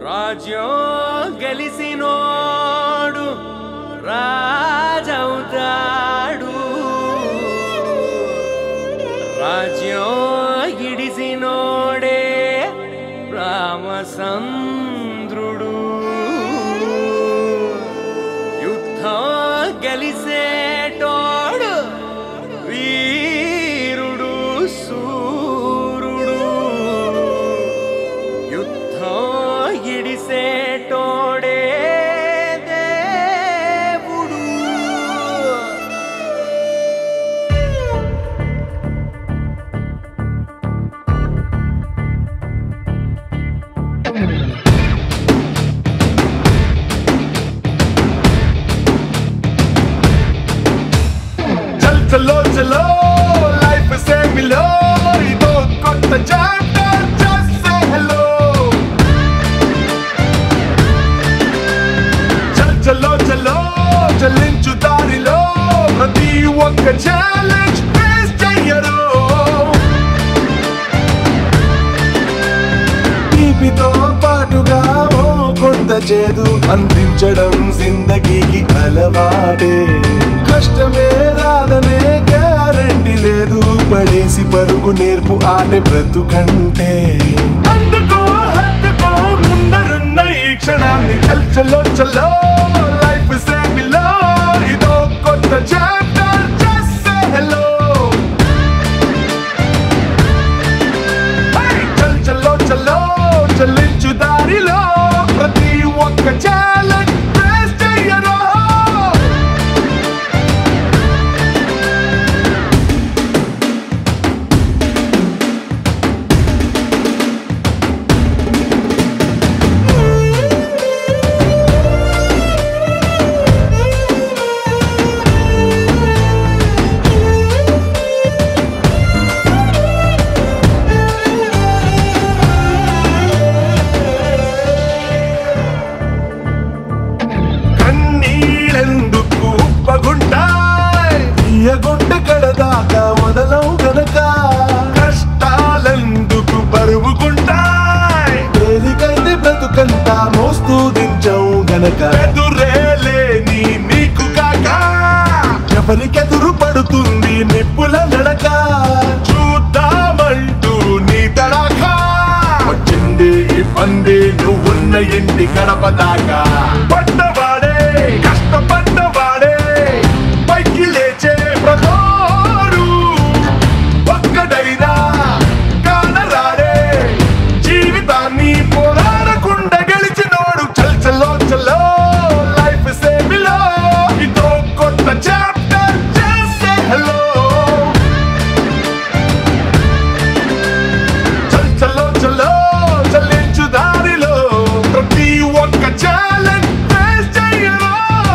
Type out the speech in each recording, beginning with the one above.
రాజ్యం గెలిసినోడు రాజవుతాడు, రాజ్యం గిడిసినోడే రామచంద్రుడు. యుద్ధం గెలిసేటోడు వీరుడు సూరుడు, యుద్ధం గిడిసేటోడే దేవుడు. चलो चलो लाइफ से मिलो, इदो కొత్త చాప్టర్, just say hello. చలో చలో చలించు దారిలో ప్రతి ఒక్క ఛాలెంజ్ ఫేస్ చెయ్యరు. తీపితో పాటుగా ఓ కొత్త చేదు అందించడం జిందగీకి అలవాటే. కష్టమే రాదనే గ్యారంటీ లేదు, పడేసి పరుగు నేర్పు ఆటే బ్రతుకంటే. అందుకో హత్తుకో ముందరున్న ఈ క్షణాన్ని. చలో చలో లైఫ్ సే మిలో, ఇదో కొత్త చాప్టర్, just say hello. చలో చలో చలించు దారిలో ప్రతి ఒక్క ఛాలెంజ్ ఫేస్ చెయ్యరు. గుండె కడదాకా మొదలవు గనక కష్టాలెందుకు బరువుకుంటాయి. తేలికైతే బ్రతుకంతా మోస్తూ దించవు గనక ఎదురేలేని నీకు కాక ఎవరికెదురు పడుతుంది నిప్పుల నడక. చూద్దామంటూ నీ తడాకా వచ్చింది ఈ పంది నువ్వున్న ఇంటి గడప దాకా. పడ్డవాడే కష్టపడ్డవాడే పైకి లేచే ప్రతోడు ఒక్కడైనా కానరాడే. జీవితాన్ని పోరాడకుండా గెలిచినోడు. చలో చలో లైఫ్ సే మిలో, ఇదో కొత్త చాప్టర్, just say hello. చలో చలో చలించు దారిలో ప్రతి ఒక్క ఛాలెంజ్ ఫేస్ చెయ్యరు.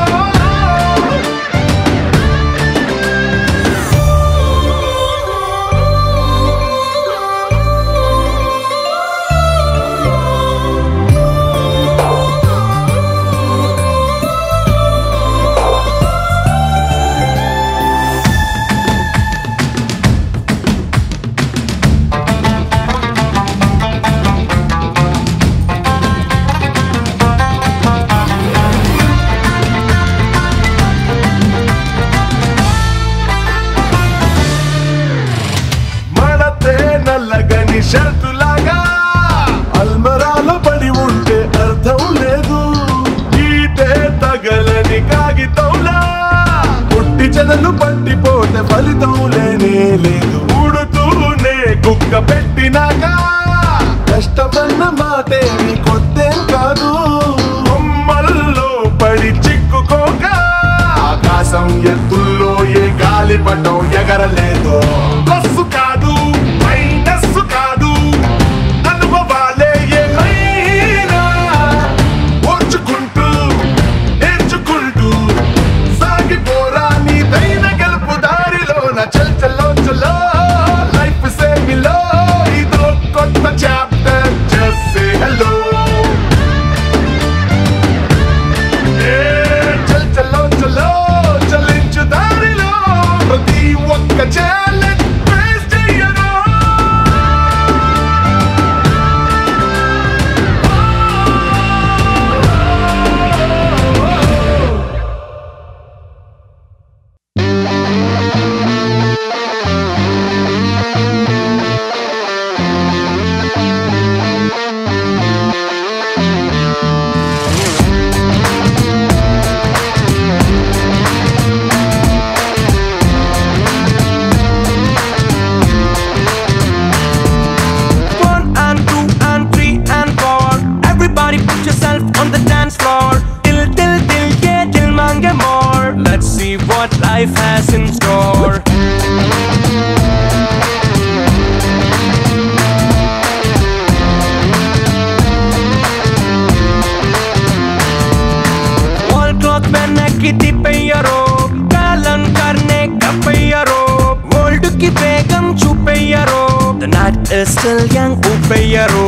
నల్లగని షర్టులాగా అల్మరాలో పడి ఉంటే అర్థం లేదు. ఈటే తగలని కాగితంలా పుట్టి చెదలు పట్టిపోతే ఫలితం లేనే లేదు. ఉడుతూనే కుక్క పెట్టినాక కష్టమన్న మాటే కొత్తేం కాదు. బొమ్మల్లో పడి చిక్కుకోక ఆకాశం ఎత్తుల్లో ఏ గాలి పటం ఎగరలేదు. బస్సు కాదు మైనస్సు కాదు, అనుభవాలే ఏమైనా ఓర్చుకుంటూ నేర్చుకుంటూ సాగిపోరా నీదైన గెలుపు దారిలోన. చలో చలో లైఫ్ సే మిలో, ఇదో కొత్త చాప్టర్, just say hello. చలో చలో చలించు దారిలో ప్రతి ఒక్క ఛాలెంజ్ ఫేస్ చెయ్యరు. is still young, upeyaro.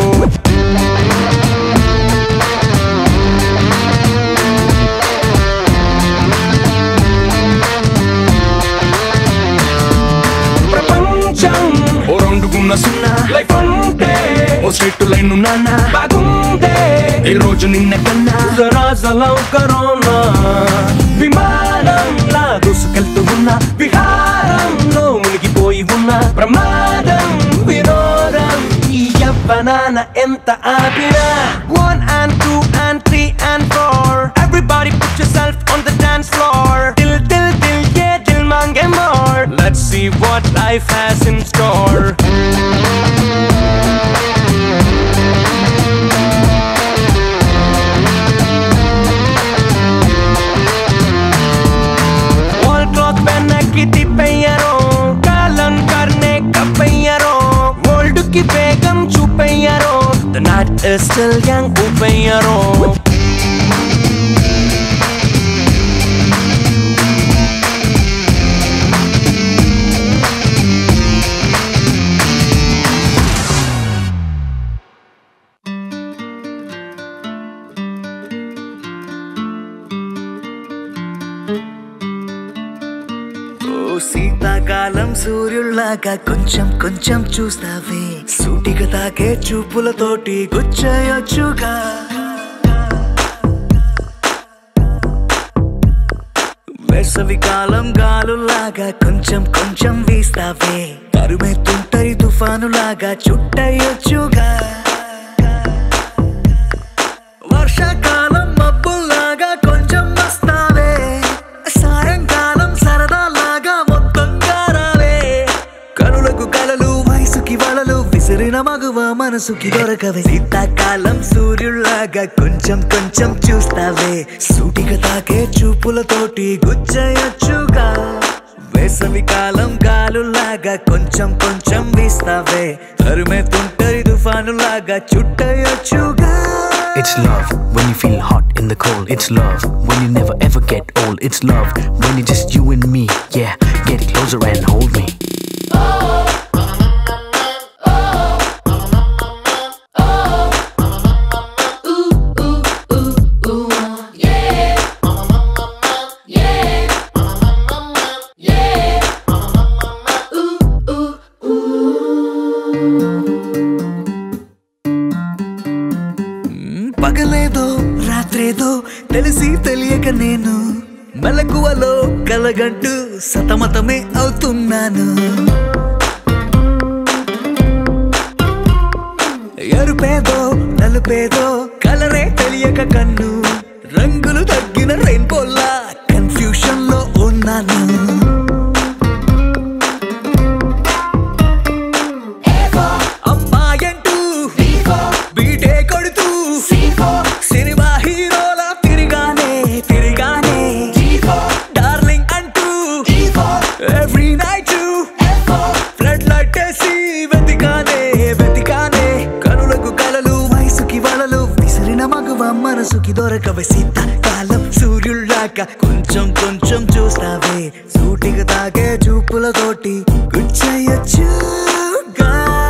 Prapancham o roundugunna sunna life ante o straight line unna bagunde ee roju ninna kanna zarazalam corona vimanamla duskeltu unna viharamlo munigipoyi unna pramadam vinodam ee yavvanana enta aapina 1 and 2 and 3 and 4 everybody put yourself on the dance floor till yeah till mange more let's see what life has in store. Wall cloth pehna ki tipeyaro kalan karne ka peyaro world ki begam chupeyaro the night is still young upeyaro. శీతాకాలం సూర్యుల్లాగా కొంచెం కొంచెం చూస్తావే సూటిగా తాకే చూపులతోటి గుచ్చేయొచ్చుగా వేసవికాలం గాలులాగా కొంచెం కొంచెం వీస్తావే తరుమెత్తుంటరి తుఫానులాగా చుట్టయొచ్చుగా వర్షాకాలం మబ్బుల్లాగా కొంచెం వస్తావే సాయంకాలం సరదాలాగా మొత్తంగా రావే కనులకు కలలు వయసుకి వలలు విసిరిన మగువ మనసుకి దొరకవే శీతాకాలం సూర్యుల్లాగా కొంచెం కొంచెం చూస్తావే సూటిగా తాకే చూపులతోటి గుచ్చేయొచ్చుగా వేసవికాలం గాలులాగా కొంచెం కొంచెం వీస్తావే తరుమెత్తుంటరి తుఫానులాగా చుట్టయొచ్చుగా. It's love when you feel hot in the cold. It's love when you never ever get old. It's love when it's just you and me. Yeah, get closer and hold me. పగలేదో రాత్రేదో తెలిసి తెలియక నేను మెలకువలో కలగంటూ సతమతమే అవుతున్నాను. ఎరుపేదో నలుపేదో కలరే తెలియక కన్ను రంగులు తగ్గిన రెయిన్బోలా confusion లో ఉన్నాను. అమ్మాయంటూ బీటే కొడుతూ సినిమా హీరోలా తిరిగానే డార్లింగ్ అంటూ ఎవ్రీ నైట్ ఫ్లడ్ లైట్ వేసి వెతికానే కనులకు కలలు వయసుకి వలలు విసిరిన మగువ మనసుకి దొరకవే శీతాకాలం సూర్యుల్లాగా కొంచెం కొంచెం చూస్తావే సూటిగా తాగే చూపులతోటి గుచ్చేయొచ్చుగా.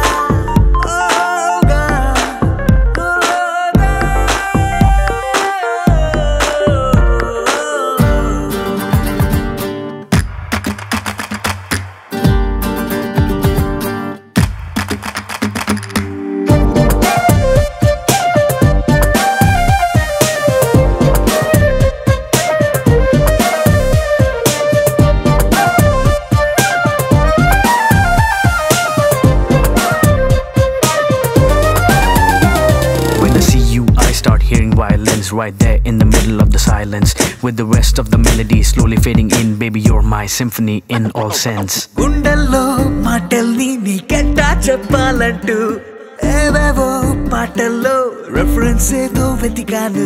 Right there in the middle of the silence with the rest of the melody slowly fading in. Baby, you're my symphony in all sense. గుండెల్లో మాటల్ని నీకెట్టా చెప్పాలంటూ ఏవేవో పాటల్లో రెఫరెన్స్ ఏదో వెతికాను.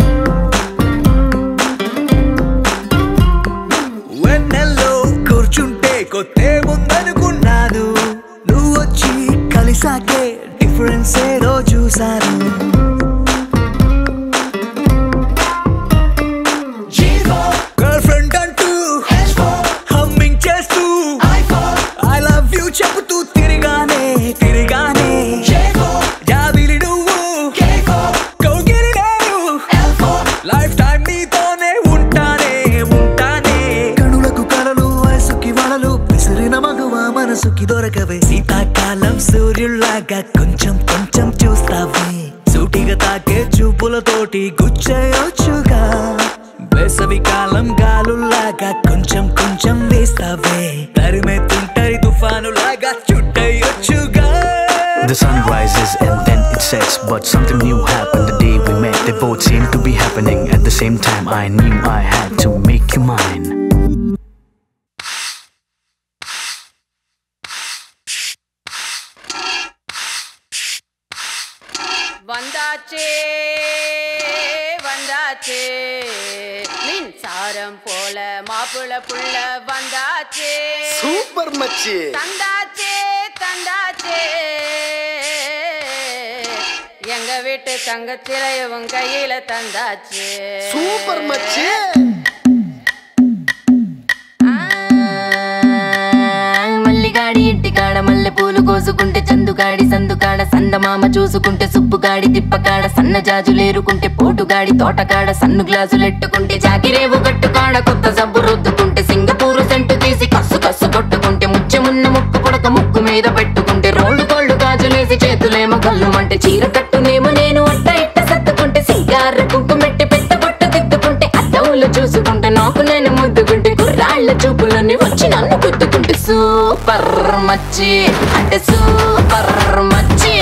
వెన్నెల్లో కూర్చుంటే కొత్తే ముందనుకున్నాను నువ్వు వచ్చి కలిసాకే డిఫరెన్స్ ఏదో చూశాను. చెప్పుతూ తిరిగానే విసిరిన మగువ మనసుకి దొరకవే శీతాకాలం సూర్యుల్లాగా కొంచెం కొంచెం చూస్తావే సూటిగా తాకే చూపులతోటి గుచ్చేయొచ్చుగా వేసవి కాలం గాలుల్లాగా కొంచెం కొంచెం వేస్తావే తరిమెత్తుంటరి తుఫానులాగా చుట్టయొచ్చుగా. The sun rises and then it sets, but something new happened the day we met. They both seemed to be happening at the same time. I knew I had to make you mine. வந்தாச்சே வந்தாச்சே மின்சாரம் போல மாப்பிள புள்ள வந்தாச்சே super மச்சி தந்தாச்சே தந்தாச்சே எங்க வீட்டு தங்கச்சிலையவும் கையில தந்தாச்சே super மச்சி. మల్లిగాడి ఇంటికాడ మల్లె పూలు కోసుకుంటే చందుగాడి సందుకాడ సందమామ చూసుకుంటే సుబ్బుగాడి తిప్పకాడ సన్న జాజులేరుకుంటే పోటుగాడి తోటకాడ సన్ను గ్లాసులెట్టుకుంటే జాకిరేవు గట్టుకాడ కొత్త సబ్బు రుద్దుకుంటే సింగపూరు సెంటు తీసి కస్సు కస్సు కొట్టుకుంటే ముచ్చెమున్న ముక్కు పొడక ముక్కు మీద పెట్టుకుంటే రోడ్డు కోళ్ళు గాజులేసి చేతులేమో కళ్ళుమంటే చీర కట్టునేమో నేను అట్ట ఇట్ట సత్తుకుంటే సింగార కుంకుమెట్టి పెట్ట బొట్ట దిద్దుకుంటే అద్దవులు చూసుకుంటే నాకు నేను ముద్దుకుంటే కుర్రాళ్ళ చూపులన్నీ వచ్చి నన్ను గుద్దుకుంటే సూపర్ మచ్చి అంటే సూపర్ మచ్చి.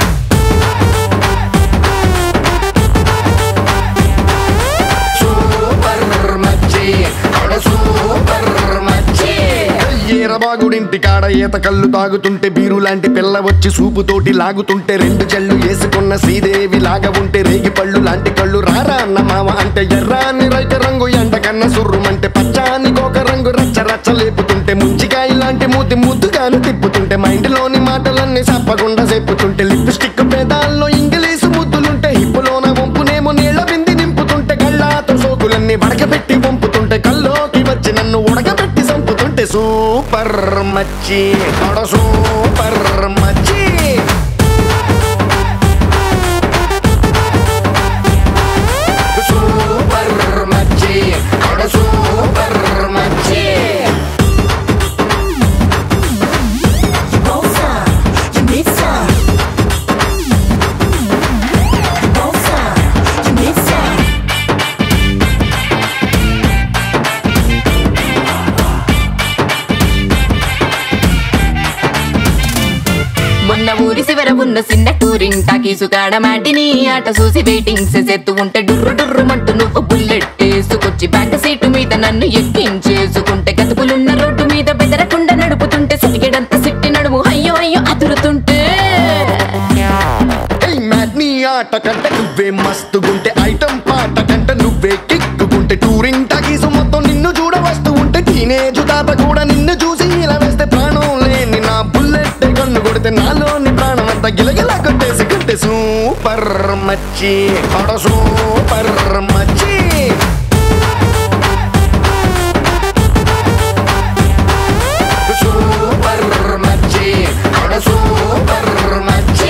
సూపర్ మచ్చి అంటే సూపర్ మచ్చి. ఈరబాగుడింటి కాడ ఈత కళ్ళు తాగుతుంటే బీరు లాంటి పిల్ల వచ్చి సూపుతోటి లాగుతుంటే రెండు చెళ్ళు వేసుకున్న శ్రీదేవి లాగా ఉంటే రేగి పళ్ళు లాంటి కళ్ళు రారా అన్న మామ అంటే ఎర్రాని రైత రంగు ఎండ కన్న సుర్రుమంటే పచ్చాని కోక రంగు రచ్చ రచ్చ లేపుతుంటే ముంచికాయ లాంటి మూతి ముద్దుగాను తిప్పుతుంటే మైండ్లోని మాటలన్నీ చెప్పకుండా చెప్పుతుంటే లిప్స్టిక్ పేదాల్లో ఇంగ్లీషు ముద్దులుంటే హిప్పులోన వంపునేమో నీళ్ళ బింది నింపుతుంటే కళ్ళాతో సోకులన్నీ వడకబెట్టి వంపుతుంటే కల్లోకి వచ్చి నన్ను ఉడకబెట్టి సంపుతుంటే సూపర్ మచ్చి సూపర్ మచ్చి. సూపర్ మచ్చి సూపర్ మచ్చి. మొన్న ఊరి శివర ఉన్న చిన్న టూరింగ్ టాకీసుకాడ మాటిని ఆట చూసి వెయిటింగ్ చేసేత్తు ఉంటే డుర్రు డుర్రుమంటూ నువ్వు బుల్లెట్ వేసుకొచ్చి బ్యాక్ సీటు మీద నన్ను ఎక్కించేసుకుంటే గతుకులున్న రోడ్డు మీద బెదరకుండా నడుపుతుంటే సిటికెడంత సిట్టి నడుము అయ్యో అయ్యో అదురుతుంటే నీ ఆట కంటే నువ్వే మస్తుగుంటే ఐటం పాట కంటే నువ్వే కిక్కుకుంటే టూరింగ్ టాకీసు మొత్తం నిన్ను చూడ వస్తూ ఉంటే టీనేజ్ తాత కూడా నిన్ను చూసి ఇలా వేస్తే ప్రాణం లేని నా బుల్లెట్ కన్ను కొడితే నాలోని ప్రాణం అంతా గిలగిలా కొట్టేసి కొట్టే సూపర్ మచ్చి సూపర్ మచ్చి. సూపర్ మచ్చి సూపర్ మచ్చి.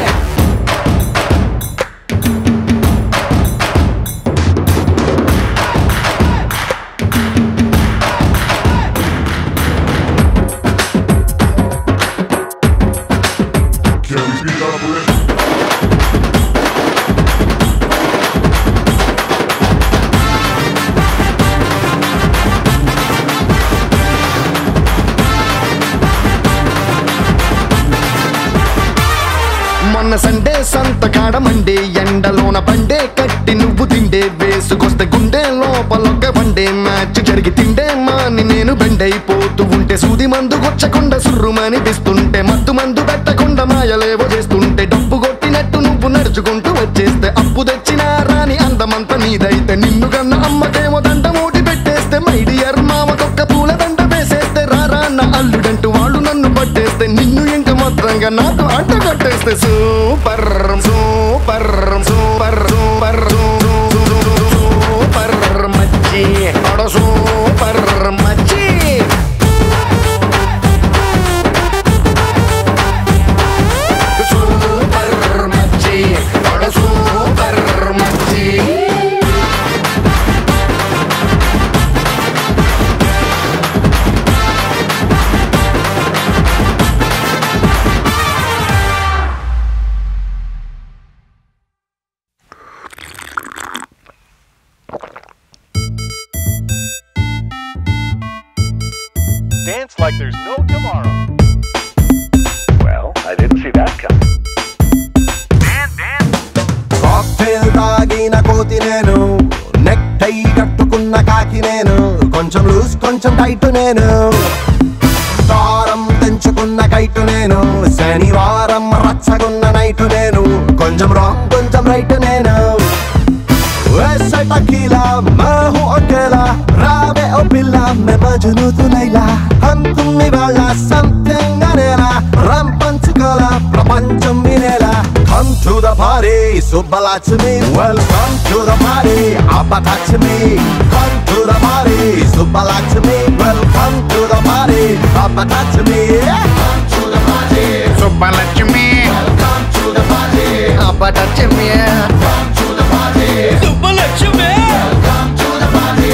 మొన్న సండే సంతకాడ మండే ఎండలోన పండే కట్టి నువ్వు తిండే వేసుకొస్తే గుండె లోపలొక్క పండే మ్యాచ్ జరిగి తిండే మాని నేను బెండైపోతూ ఉంటే సూది మందు కొచ్చకుండా సుర్రుమని పిస్తుంటే మత్తు మందు పెట్టకుండా మాయలేవో చేస్తుంటే డబ్బు కొట్టినట్టు నువ్వు నడుచుకుంటూ వచ్చేస్తే అప్పు తెచ్చినా రాని అందమంతా నీదైతే నిన్ను కన్న అమ్మకేమో దండ మూటి పెట్టేస్తే మైడియర్ మామకొక్క పూల దండ వేసేస్తే రారా అన్న అల్లుడంటూ వాళ్ళు నన్ను పట్టేస్తే నిన్ను ఇంకా మాత్రంగా నాకు అంట కట్టేస్తే super super super super super మచ్చి సూపర్ మచ్చి. సూపర్ మచ్చి సూపర్ మచ్చి. tomorrow. Well, I didn't see that coming. Cocktail తాగిన కోతి నేను, నెక్ టై కట్టుకున్న కాకి నేను, కొంచెం లూజ్ కొంచెం టైట్ నేను, దారం తెంచుకున్న కైటు నేను, శనివారం రచ్చగున్న నైటు నేను, కొంచెం రాంగ్ కొంచెం రైట్ నేను. वैसे टकीला मैं हूँ अकेला, रावे ओ पिल्ला मैं मजनू तू लैला, हम तुम इवाला something अनेला, ram पंचकोला प्रपंचम विनेला. Come to the party, Subbalaxmi. Welcome to the party, Abataxmi. Come to the party, Subbalaxmi. Welcome to the party, Abataxmi. Come to the party, Subbalaxmi. Welcome to the party, Abataxmi. Come to the party, Subbalakshmi Welcome to the party.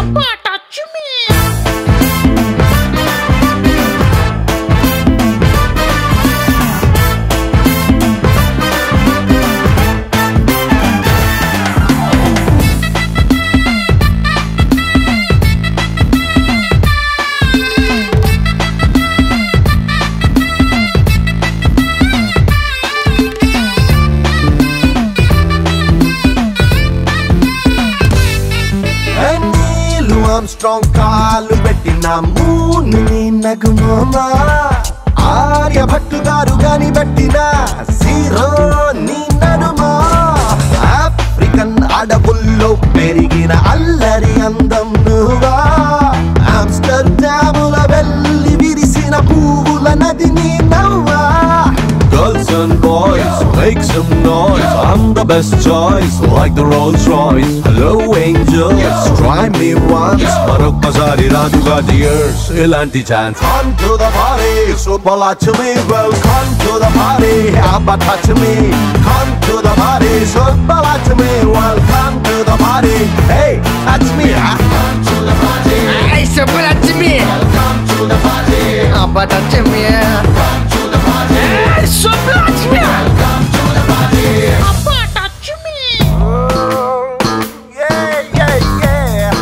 Armstrong కాలు పెట్టిన మూని నగుమోమా, ఆర్యభట్టు గారు గాని పెట్టిన sero నీ నడుమా, African అడవుల్లో పెరిగిన అల్లరి అందం నువ్వా, ఆమ్స్టర్డాముల వెళ్ళి విరిసిన పువ్వుల నది నీ నవ్వా. Girls and boys, make some noise, I'm the best choice, like the Rolls Royce. Hello angels, try me once, marokkasari radu ga dears, ilanti chance. Come to the party, Subbalaxmi. Welcome to the party, Abataxmi. Come to the party, Subbalaxmi. Welcome to the party, hey, that's me, huh? Come to the party, Hey, Subbalaxmi. welcome to the party, Abataxmi. come to the party, Subbalakshmi welcome to the party. Yeah, yeah, yeah.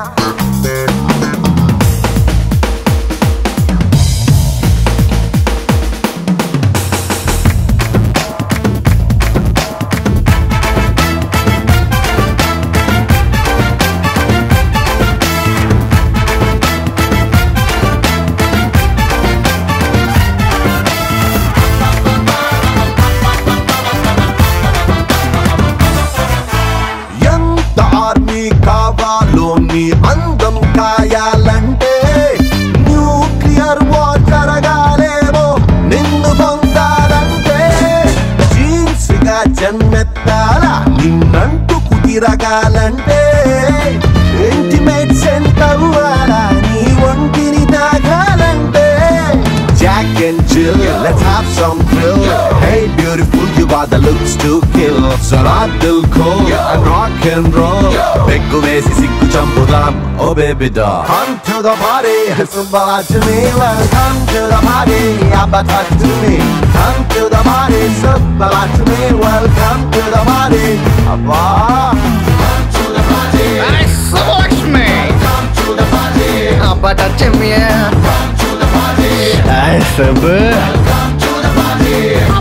ఎంత army కావాలో నీ అందం కాయాలంటే, nuclear war జరగాలేమో నిన్ను పొందాలంటే, jeans గా జన్మెత్తాల నిన్నంటూ కుదిరగాలంటే, ఇంటిమేట్స్ ఎంత అవ్వాలా నీ ఒంటిని తాగాలంటే. Jack and Jill, let's have some thrill. Hey beautiful, you got the looks to kill. Sarat dil ko and rock and roll. Peggu vesi sikku champudam, oh baby doll. Come to the party, Subbalaxmi. Welcome to the party, Abataxmi. Come to the party, Subbalaxmi. Welcome to the party, Abba. Come to the party, Hey, Subbalaxmi. come to the party, Abataxmi. come to the party, Hey, Subbu. come to the party.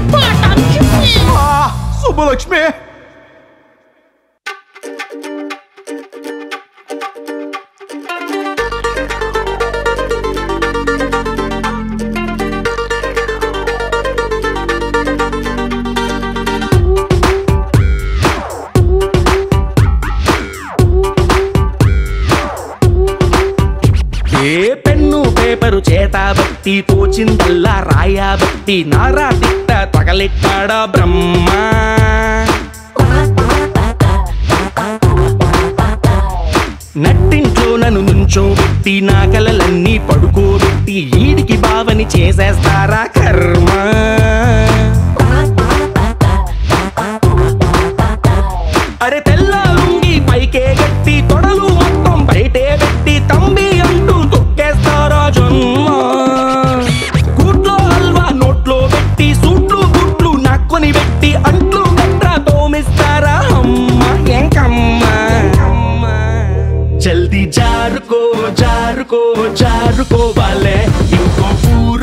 Subbalaxmi. ఏ pen paper చేతబట్టి తోచిందల్లా రాయబట్టి నారా తిట్ట తగలెట్టాడా బ్రహ్మ. నట్టింట్లో నన్ను నుంచోబెట్టి నా కలలన్నీ పడుకోబెట్టి ఈడికి బావని చేసేస్తారా కర్మ. అరే తెల్ల లుంగి పైకే గట్టి తొడలు మొత్తం బయటే పెట్టి తంబి అంటూ తొక్కేస్తారా జన్మ. కూట్లో హల్వా నోట్లో పెట్టి సూట్లు గుట్లు నక్కుని పెట్టి అంట్లు గట్రా తోమిస్తారా అమ్మ ఎంకమ్మ. జల్దీ జారుకో జారుకో జారుకోవాలే ఇంకో ఊరు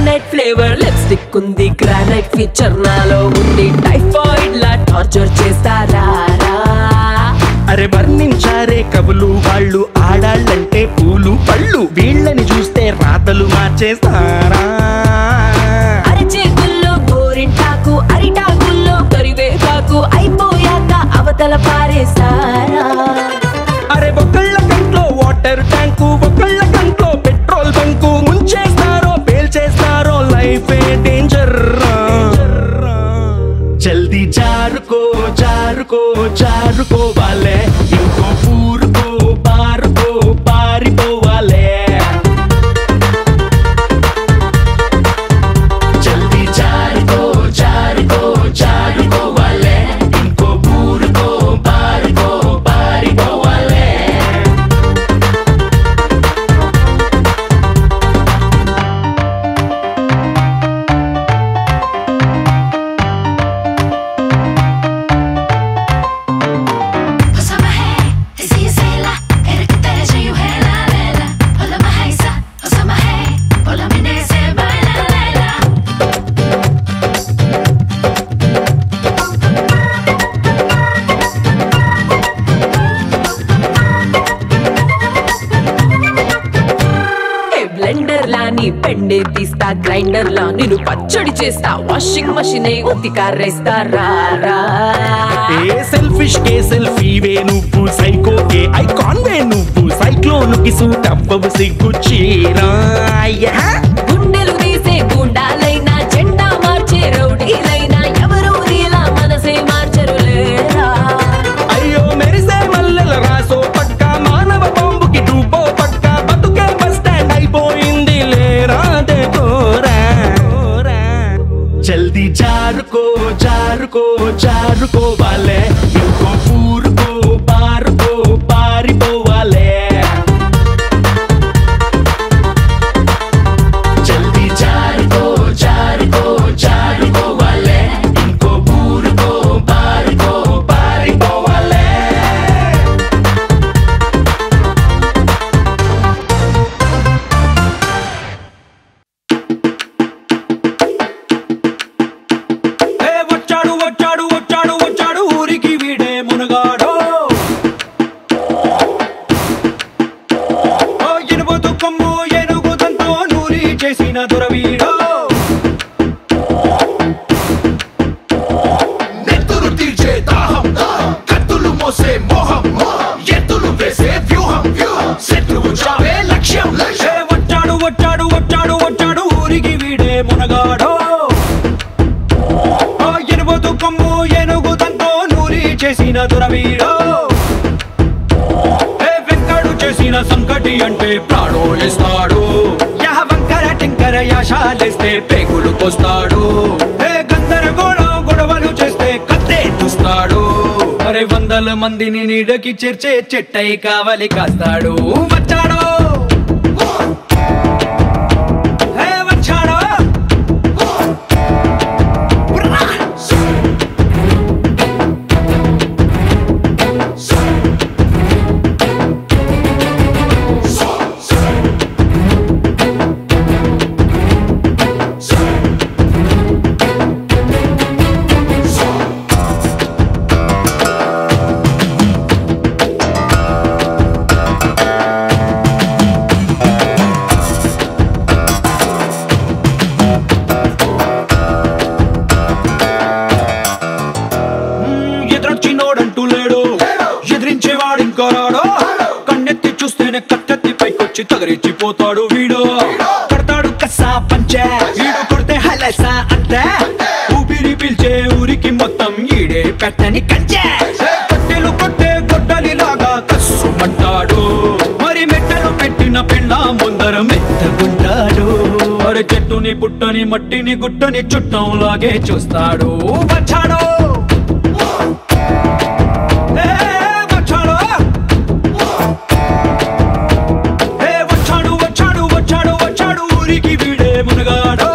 చాక్లెట్ ఫ్లేవర్ లిప్స్టిక్ ఉంది గ్రానైట్ ఫీచర్ నాలో ఉంది టైఫాయిడ్ లా టార్చర్ చేస్తారా అరే వర్ణించారే కవులు వాళ్ళు ఆడాళ్ళంటే పూలు పళ్ళు వీళ్ళని చూస్తే రాతలు మార్చేస్తారా అరచేతుల్లో గోరింటాకు అరిటాకుల్లో కరివేపాకు అయిపోయాక అవతల పారేస్తారా అరే ఒకళ్ళ కంట్లో వాటర్ ట్యాంకు ఒకళ్ళ కంట్లో పెట్రోల్ బంకు ముంచేస్తారో పేల్చేస్తారో లైఫ్ డేంజర్ జల్దీ జారుకో జారుకో జారుకోవాలే ఇంకో ఊరుకో పారుకో పారిపోవాలే జల్దీ జారుకో జారుకో జారుకోవాలే ఇంకో ఊరుకో పారుకో పారిపోవాలే బ్లెండర్ లా నీ పెండే తీస్తా గ్రైండర్ లా నేను పచ్చడి చేస్తా వాషింగ్ మషిన్ ఉత్తి కారేస్తా ఏ సెల్ఫిష్ కే సెల్ఫీవే నువ్వు సైకో కే ఐకాన్ వే నువ్వు సైక్లోన్ కి సూట్ అవ్వవు సిగ్గు చీరా గుండెలు తీసే గుండాలైనా జెండా మార్చే రౌడీలైనా ఎవరు నీలా మనసే మార్చరు లేరా అయ్యో మెరిసే మల్లెల రాసో పక్క మానవ బాంబుకి డూబో పక్క బతుకే బస్ స్టాండ్ అయిపోయింది లేరా కోరా జల్దీ జారుకో జారుకో జారుకోవాలే ఇంకో ఊరుకో పారుకో పారిపోవాలే జల్దీ జారుకో జారుకో జారుకోవాలే ఇంకో ఊరుకో పారుకో పారిపోవాలే వచ్చాడు వచ్చాడు వచ్చాడు వచ్చాడు ఊరికి వీడే మునగాడు ఎనుబోతు కొమ్ము ఏనుగు దంతో నూరి చేసిన దొరవీడో నెత్తురు తీర్చే దాహం కత్తులు మోసే మోహం ఎత్తులు వేసే వ్యూహం శత్రువు చావే లక్ష్యం వచ్చాడు వచ్చాడు వచ్చాడు వచ్చాడు ఊరికి వీడే మునగాడు ఎనుబోతు కొమ్ము ఏనుగు దంతో నూరి చేసిన దొరవీడో వెంకడు చేసిన సంకటి అంటే ప్రాణోలిస్తాడు వంకర టింకర యాశాలేస్తే పేగులు కోస్తాడు గందరగోళం గొడవలు చేస్తే కత్తే చూస్తాడు అరే వందల మందిని నీడకి చేర్చే చెట్టై కావలి కాస్తాడు వచ్చాడు వచ్చాడు ఎదురొచ్చినోడంటూ లేడు ఎదిరించేవాడు ఇంకా రాడు కన్నెత్తి చూస్తేనే కత్తెత్తి పైకొచ్చి తగరిచ్చిపోతాడు వీడు కడతాడు కస్సా పంచే వీడు కొడితే హైలైసా అంతే ఊపిరి పీల్చే ఊరికి మొత్తం ఈడే పెట్టని కంచే కట్టెలు కొట్టే గొడ్డలిలాగా కస్సుమంటాడు మరి మెట్టలు పెట్టిన పెళ్ళ ముందర మెత్తగుంటాడు మరి చెట్టుని పుట్టని మట్టిని గుట్టని చుట్టంలాగే చూస్తాడు వచ్చాడు వచ్చాడు వచ్చాడు వచ్చాడు వచ్చాడు ఊరికి వీడే మునగాడు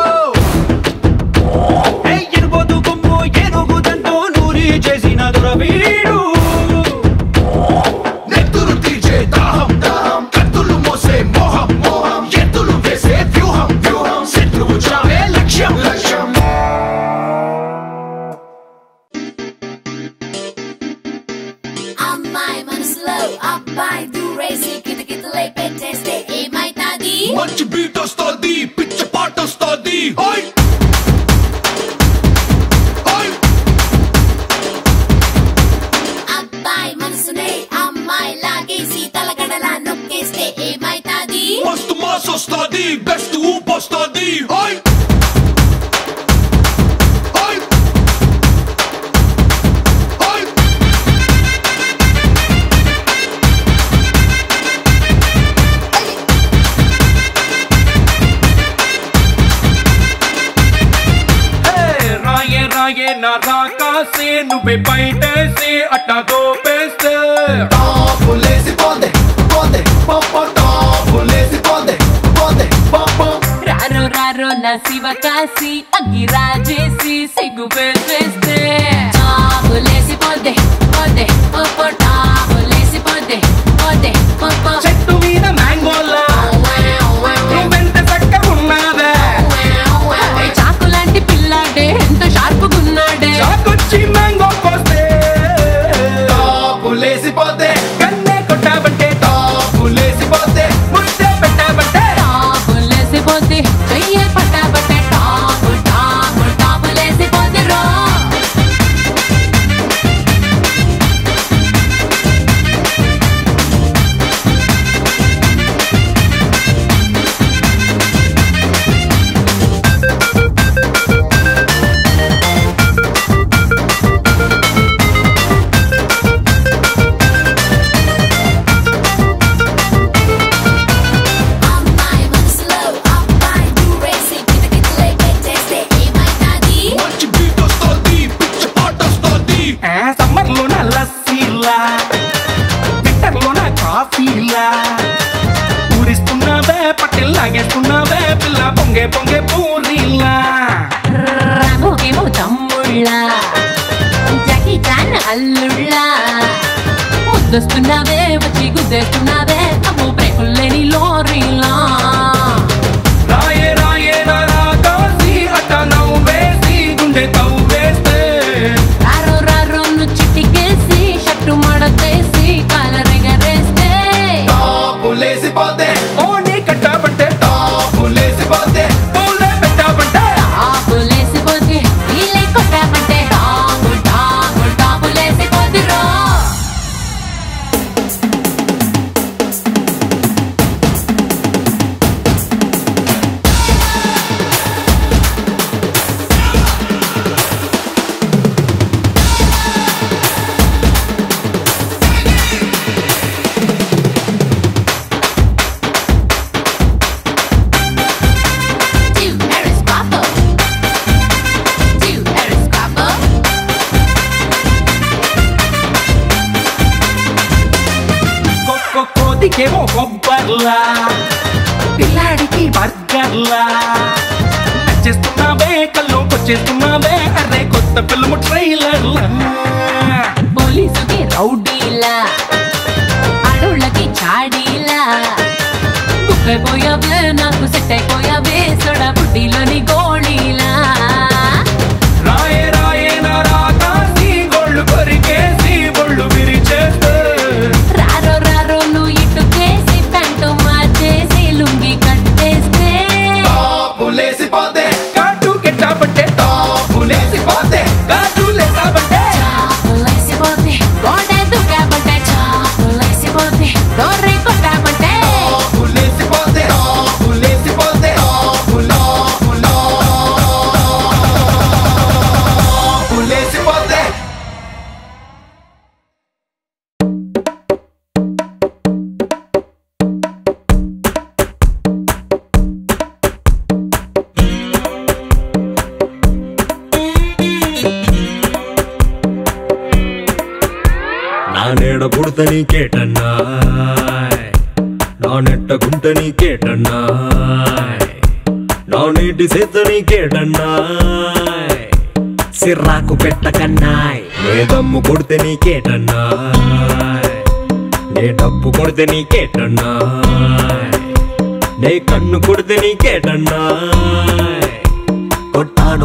ఎనుబోతు కొమ్ము ఏనుగు దంతో నూరి చేసిన దొరవీడు నెత్తురు తీర్చే దాహం కత్తులు మోసే మోహం ఎత్తులు వేసే వ్యూహం శత్రువు చావే చేరడమే లక్ష్యం అమ్మాయి మనసులో అబ్బాయి దూరేసి కితకితలై పెట్టేస్తే ఏమైతాది మంచి బీట్ వస్తుంది పిచ్చ పాట వస్తుంది అబ్బాయి మనసునే అమ్మాయి లాగేసి తలగడలా నొక్కేస్తే ఏమైతాది మస్తు మాస్ వస్తుంది బెస్ట్ ఊపు వస్తుంది రాయే నా రాకాసే నువ్వే బయటేసి అట్టా దోపేస్తే టాపులేసి పోందే పోందే పంప టాపులేసి పోందే పోందే పంప రారో రారో నా శివ కాసి అగ్గి రాజేసి సిగ్గు పెట్టేస్తే టాపులేసి పోందే పోందే పొప్పో టాపులేసి పోందే పోందే పొప్పో చెట్టు మీద మ్యాంగోలా నువ్వెంత చక్క ఉన్నావే చాకు లాంటి పిల్లాడే ఎంత షార్పుగున్నాడే చాకొచ్చి మ్యాంగో కోస్తే టాపులేసి పోతే కన్నే కొట్టాబంటే టాపులేసి పోతే ముద్దే పెట్టాబంటే టాపులేసి పోతే చెయ్యే పట్టాబట్టే టాపు టాపు టాపులేసి పోతే రో అమ్మాయి మనసులో అబ్బాయి దూరేసి కితకితలై పెట్టేస్తే ఏమైతాది మంచి బీట్ వస్తుంది పిచ్చ పాట వస్తుంది సమ్మర్ లోన లస్సీలా వింటర్ లోన కాఫీలా ఊరిస్తున్నావే పట్టెల్ లాగేస్తున్నావే పిల్ల పొంగే పొంగే పూరీలా రామోకేమో తమ్ముళ్ళ జాకీ చాన్ అల్లుళ్ళ ముద్దొస్తున్నావే వచ్చి గుద్దేస్తున్నావే అమ్మో బ్రేకుల్లేని లోరీలా రాయే రాయే నా రాకాసి అట్ట నవ్వేసి గుండె తవ్వేస్తే రారో రారో చిట్టికేసి షట్టు మడతేసి కాలరెగరేస్తే టాపులేసి పోతే ఓని కట్టాబంటే టాపులేసి పోతే పూలే పెట్టాబంటే టాపులేసి పోతే నీళ్ళే కొట్టామంటే టాపు టాపు టాపులేసి పోతిరో Do Paris Guapo Do Paris Guapo కోతికేమో కొబ్బర్లా పిల్లాడికి బర్గర్లా నచ్చేస్తున్నావే కల్లోకొచ్చేస్తున్నావే అరే కొత్త ఫిల్మ్ ట్రైలర్లా పోలీసుకి రౌడీలా ఆడోళ్ళకి చాడీలా బుక్ అయిపోయావే నాకు సెట్ అయిపోయావే సొడా బుడ్డిలోని గోళీలా రాయే రాయే నా రాకాసి గోళ్ళు కొరికేసి బొళ్ళు విరిచేస్తే రారో రారో నువ్వు ఇటుకేసి ప్యాంటు మార్చేసి లుంగి కట్టేస్తే టాపులేసి పోతే కాటు కెట్టాబంటే టాపులేసి పోతే కాటు లేసాబంటే చాపులేసి పోతే గోడ దుకాబంటే చాపులేసి పోతే డోర్రి కొట్టాబంటే టాపులేసి పోతే టాపులేసి పోతే టాపులేసి పోతే ನಾನೇಡ ಕುಡ್ತನಿ ಕೇಟಣ್ಣ ನಾನೆಟ್ಟ ಗುಂಟನಿ ಕೇಟಣ್ಣ నానేటి సేతని కేటಣ್ణ సిర్రాకు పెట్టకన్నాయ్ నే దమ్ము కొడితే నీకేటన్నా నే డప్పు కొడితే నీకేటన్నా నే కన్ను కొడితే నీకేటన్నా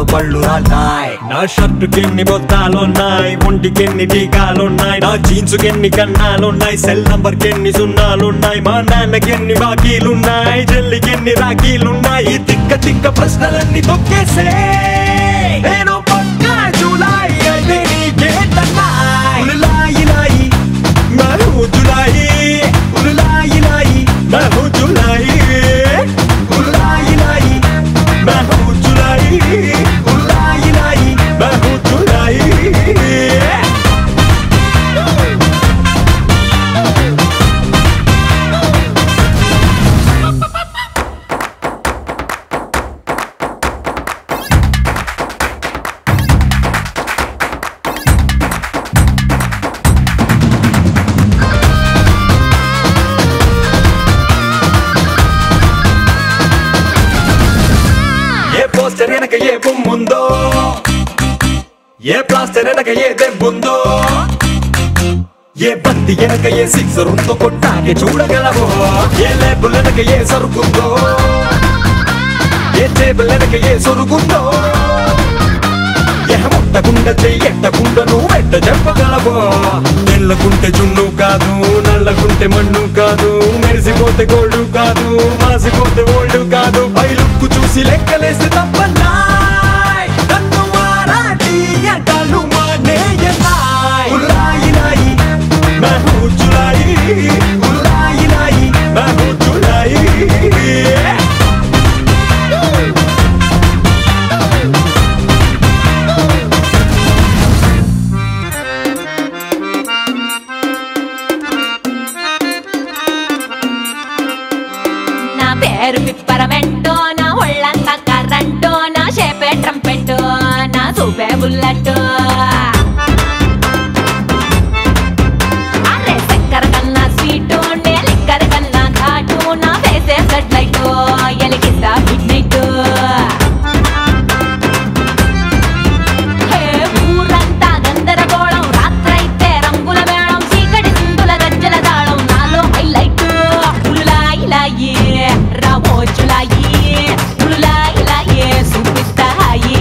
పళ్ళు రాల్తాయి. నా షర్టుకెన్ని బొత్తాలున్నాయి, ఒంటికెన్ని టీకాలున్నాయి, నా జీన్సుకెన్ని కన్నాలున్నాయి, సెల్ నంబర్కెన్ని సున్నాలున్నాయి, మా నాన్నకెన్ని బాకీలున్నాయి, చెల్లికెన్ని రాఖీలున్నాయి. తిక్క తిక్క ప్రశ్నలన్నీ తొక్కేసే నేను పక్కా జూలై అయితే నీకేంటన్నాయి. ఉలులాయి లాయి మహూ జులాయి, ఉలులాయి లాయి మహూ జులాయి, ఉలులాయి లాయి మహూ జులాయి, ఉలులాయి లాయి మహూ జులాయి. పోస్టర్ వెనక ఏ బొమ్ముందో, ఏ ప్లాస్టర్ వెనక ఏ దెబ్బుందో, ఏ బంతి వెనక ఏ సిక్సర్ ఉందో కొట్టాకే చూడగలవో. ఏ లేబుల్ వెనక ఏ సరుకుందో, ఏ టేబుల్ వెనక ఏ సొరుగుందో, ఏ ముట్టకుండా చెయ్యెట్టకుండా నువ్వెట్ట చెప్పగలవో. తెల్లకుంటే జున్ను కాదు, నల్లకుంటే మన్ను కాదు, మెరిసిపోతే గోల్డ్ కాదు, మాసిపోతే ఓల్డ్ కాదు. పైలుక్కు చూసి లెక్కలేస్తే తప్పన్నాయ్, నన్ను మారాటి ఎంటలు మానేయన్నాయ్. ఉల్లాయి లాయి మహూ జులాయి, ఉల్లాయి లాయి మహూ జులాయి. పేరు పిప్పరమెంటో, నా ఒళ్ళంతా కర్రంటో, నా షేపే ట్రంపెట్టో, నా సూపే బుల్లెట్టో. అరే చక్కెర కన్నా స్వీటు, నే లిక్కర్ కన్నా ఘాటు, నా ఫేసే ఫ్లడ్ లైట్, ఎలిగిస్తా మిడ్ నైట్. ఊరంతా గందరగోళం, రాత్రైతే రంగుల మేళం, చీకటి సింధుల గజ్జల తాళం, నాలో హైలైట్. ఉలులాయి లాయి రావో జులాయి, ఉలులాయి లాయి చూపిస్తాయి.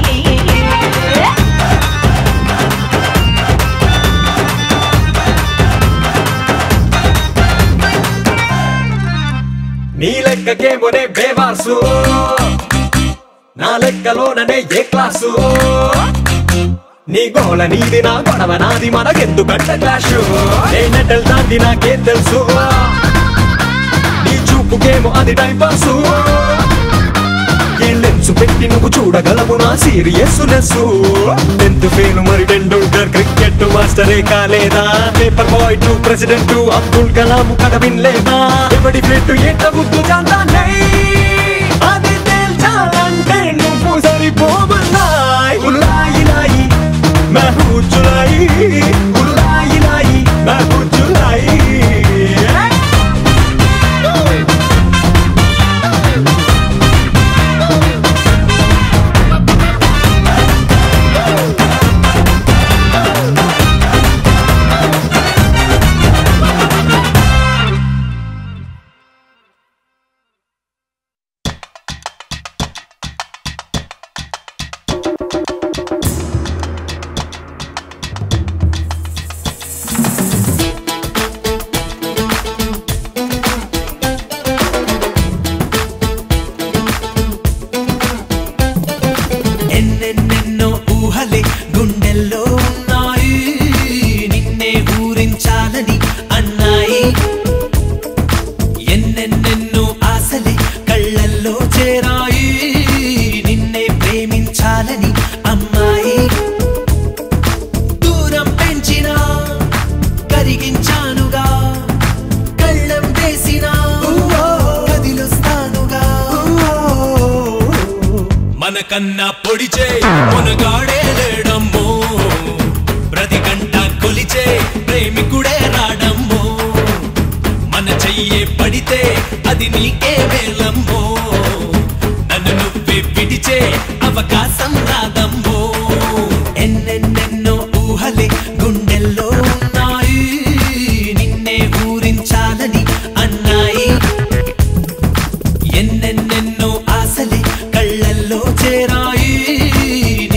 నీ లెక్కకేమోనే బేవాసు, నా లెక్కలోననే ఏ క్లాసు. నీ గోళ నీది, నా గొడవ నాది, మనకెందుకంట క్లాషు. ఏ నెటల్ దాంది నాకే తెలుసు, నీ చూపుకేమో అది టైం పాసు. ఏ లెన్సు పెట్టి నువ్వు చూడగలవు నా సీరియస్నెస్. 10th ఫెయిల్ మరి టెండూల్కర్ క్రికెట్ మాస్టరే కాలేదా. Paper boy to president Abdul Kalam కథ వినలేదా. ఎవడి ప్లేట్ ఎంత గుర్తు జాంతానై, అది తేల్చాలంటే నువ్వు సరిపోవన్నాయ్. ఉల్లాయి లాయి మహూ జులాయి, ఉల్లాయి లాయి మహూ జులాయి. ఎన్నెన్నెన్నో ఊహలే గుండెల్లో ఉన్నాయి, నిన్నే ఊరించాలని అన్నాయి. ఎన్నెన్నెన్నో ఆశలే కళ్ళల్లో చేరాయి, నిన్నే ప్రేమించాలని అమ్మాయి. దూరం పెంచినా కరిగించానుగా, కళ్ళం వేసినా కదిలొస్తానుగా. మనకన్నా పొడిచే మునగాడే లేడమ్మో, ప్రతి గంట కొలిచే ప్రేమికుడే రాడమ్మో. మన చెయ్యే పడితే అది నీకే వేలమ్మో, నన్ను నువ్వే విడిచే అవకాశం రాదమ్మో. ఎన్నెన్నెన్నో ఊహలే గుండెల్లో ఉన్నాయి, నిన్నే ఊరించాలని అన్నాయి. ఎన్నెన్నెన్నో ఆశలే కళ్ళల్లో చేరాయి,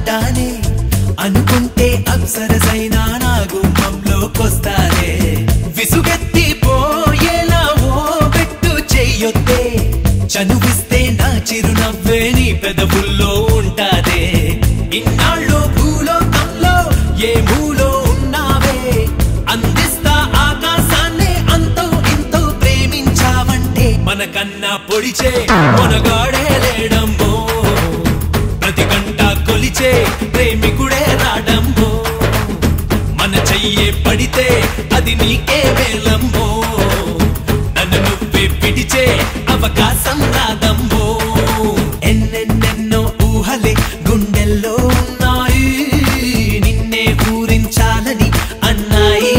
అంటానే అనుకుంటే అప్సరసైనా నా గుమ్మంలోకొస్తానే విసుగెత్తిపోయేలా ఓ పెట్టు చెయ్యొద్దే చనువిస్తే నా చిరునవ్వే నీ పెదవుల్లో ఉంటాదే ఇన్నాళ్ళు భూలోకంలో ఏ మూలో ఉన్నావే అందిస్తా ఆకాశాన్నే అంతో ఇంతో ప్రేమించావంటే మనకన్నా పొడిచే మనగాడే లేడమ్మో ప్రతి గంట కొలిచే ప్రేమికుడే రాడమ్మో మన చెయ్యే పడితే అది నీకే వేలమ్మో నన్ను నువ్వే పిడిచే అవకాశం రాదమ్మో ఎన్నెన్నెన్నో ఊహలే గుండెల్లో ఉన్నాయి నిన్నే ఊరించాలని అన్నాయి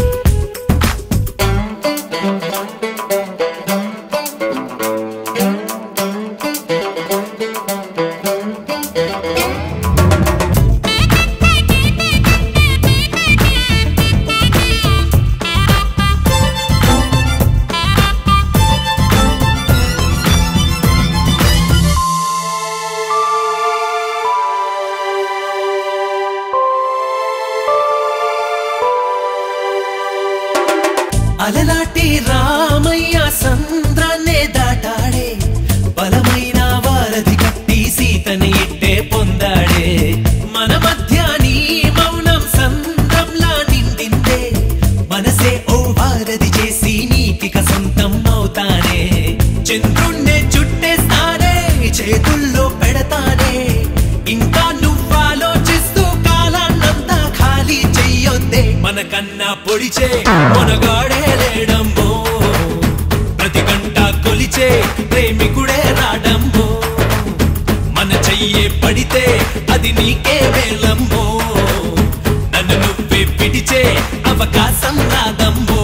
అలనాటి రామయ్య సంద్రాన్నే దాటాడే బలమైన వారధి కట్టి సీతని ఇట్టే పొందాడే మన మధ్య నీ మౌనం సంద్రంలా నిండిందే మనసే ఓ వారధి చేసి నీకిక సొంతం అవుతానే చంద్రుణ్ణే చుట్టేస్తానే చేతుల్లో పెడతానే ఇంకా నువ్వాలోచిస్తూ కాలాన్నంతా ఖాళీ చెయ్యొద్దే మనకన్నా పొడిచే మనగాడే లేడమ్మో ప్రతి గంట కొలిచే ప్రేమికుడే రాడమ్మో మన చెయ్యే పడితే అది నీకే వేలమ్మో నన్ను నువ్వే పిడిచే అవకాశం రాదమ్మో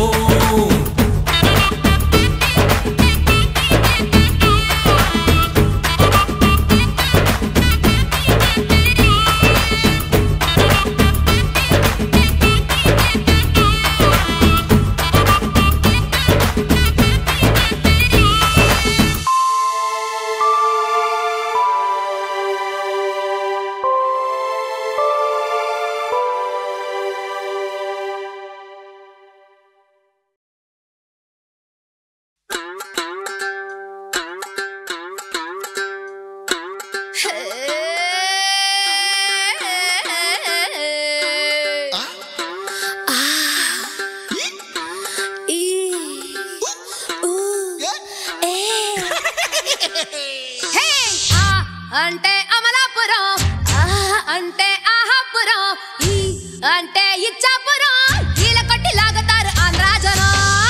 అంటే అమలాపురం అంటే ఆహాపురం ఈ అంటే ఇచ్చాపురం ఈల కొట్టి లాగతారు ఆంధ్రా జనం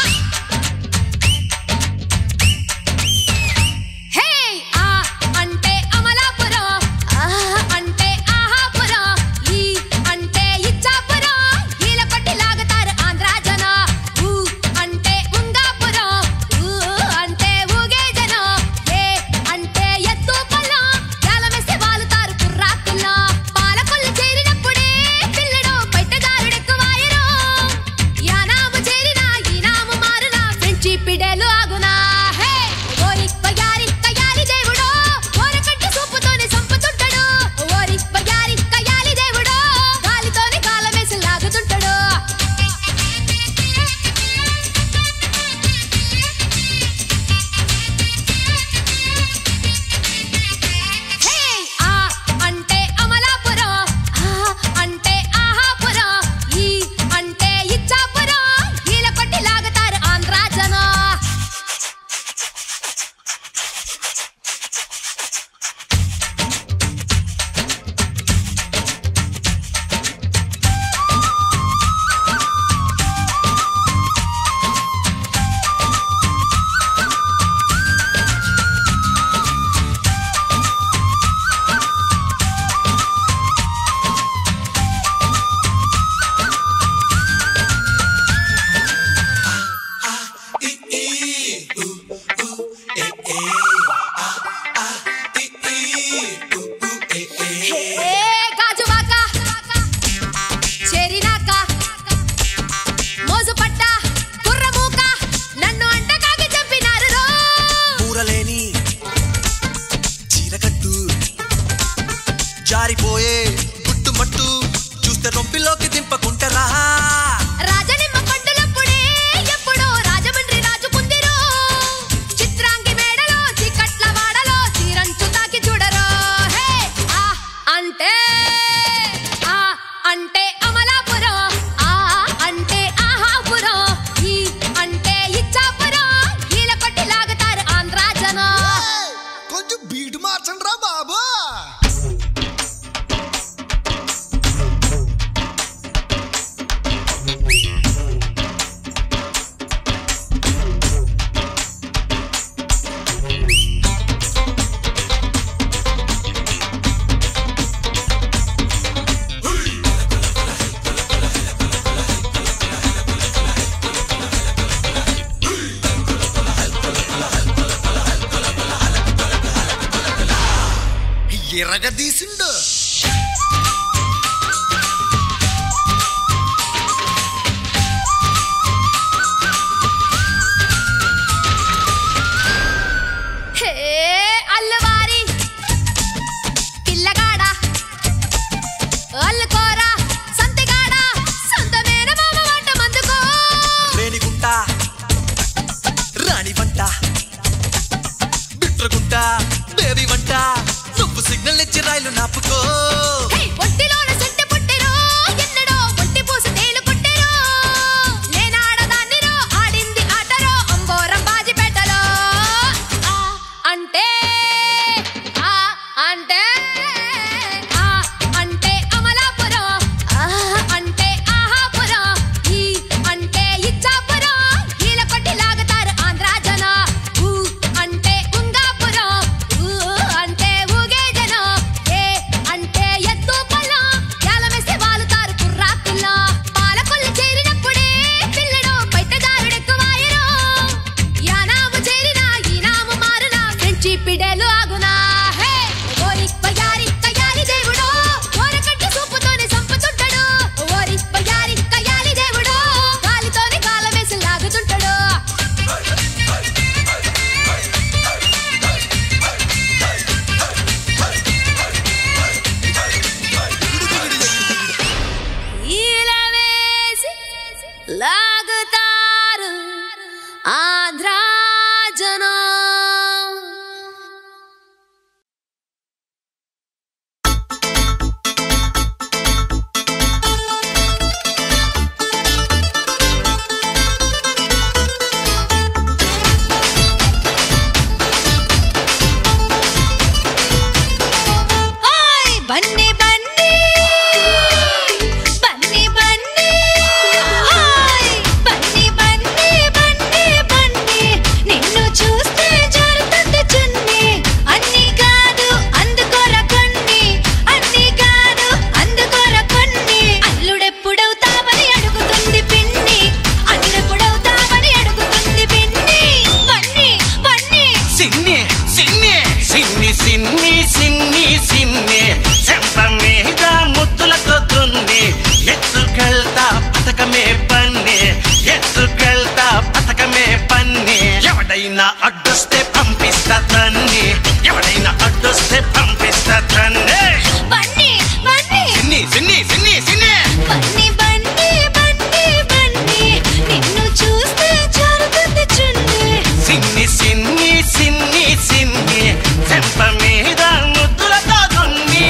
హే ఆ అంటే అమలాపురం అంటే ఆహాపురం ఈ అంటే ఇచ్చాపురం ఈల కొట్టి లాగతారు ఆంధ్రా జనం ఊ అంటే ఉంగాపురం ఊ అంటే ఊగే జనం ఏ అంటే ఎత్తు పొలం జాలమేసి వాలుతారు కుర్రాకుల్లా పాలకొల్లు చేరినప్పుడే పిల్లడు బయటదారుడెక్కువ చూస్తే రొంపిలోకి దింపకుంటరా రాజనిమ్మ పండులప్పుడే ఎప్పుడో రాజమండ్రి రాజుకుందిరో చిత్రాంగి మేడలో చీకట్ల వాడలో చీరంచు తాకి చూడరో హే ఆ అంటే అమలాపురం ఆ అంటే ఆహాపురం ఈ అంటే ఇచ్చాపురం ఈల కొట్టి లాగుతారు ఆంధ్ర జనం కొంచెం బీట్ మార్చండి రా బాబు ఎరగదీసిండు హే అల్లవారి పిల్లగాడ అల్లుకోర సంతగాడ సొంతమేన మామ వంట మందుకో రేణిగుంట రాణి వంట బిట్రగుంట బేబీ వంట నువ్వు సిగ్నల్ ఇచ్చి రైలు నాపుకో ఒంటిలోన సెంటు పుట్టిరో ఎన్నడో ఒంటి పూసి తేలు పుట్టిరో నేనాడదాన్నిరో ఆడింది ఆటరో అంబోరం బాజి పెట్టలో అంటే అమలాపురం అంటే ఆహాపురం ఈ అంటే ఇచ్చాపురం ఈల కొట్టి లాగుతారు ఆంధ్ర జన ఊ అంటే ఉంగాపురం ఊ అంటే ఊగే జనం ఏ అంటే ఎత్తు పొలం యాలమేసి వాలుతారు కుర్రాకుల్లా పాలకొల్లు చేరినప్పుడే పిల్లడు బయటదారుడెక్కువాయిరో యానాము చేరినా ఈనాము మారునా ఫ్రెంచి పిడేలు ఆగునా హే ఓరి కయాలి దేవుడో ఓరకట్టి సూపుతోనే సంపుతుంటాడు ఓరి కయాలి దేవుడో గాలితోనే కాలమేసి లాగుతుంటాడు ఈలవేసి లాగుతారు ఆంధ్ర జనం బన్నీ బన్నీ బన్నీ బన్నీ హాయ్ బన్నీ బన్నీ బన్నీ బన్నీ నిన్ను చూస్తే జారుతుంది చున్నీ అన్ని కాదు అందుకోర కొన్ని అన్ని కాదు అందుకోర కొన్ని అల్లుడెప్పుడవుతావని అడుగుతుంది పిన్ని అల్లుడెప్పుడవుతావని అడుగుతుంది పిన్ని బన్నీ బన్నీ సిన్ని సిన్ని సిన్ని సిన్ని సిన్ని సిన్ని చెంప మీద ముద్దులతో దున్ని ఎత్తుకెళ్తా పథకమే పన్ని ఎత్తుకెళ్తా పథకమే పన్ని ఎవడైనా అడ్డొస్తే పంపిస్తా తన్ని ఎవడైనా అడ్డొస్తే పంపిస్తా తన్ని బన్నీ బన్నీ సిన్ని సిన్ని సిన్ని సిన్ని బన్నీ బన్నీ బన్నీ బన్నీ నిన్ను చూస్తే జారుతుంది చున్నీ సిన్ని సిన్ని సిన్ని సిన్ని చెంప మీద ముద్దులతో దున్ని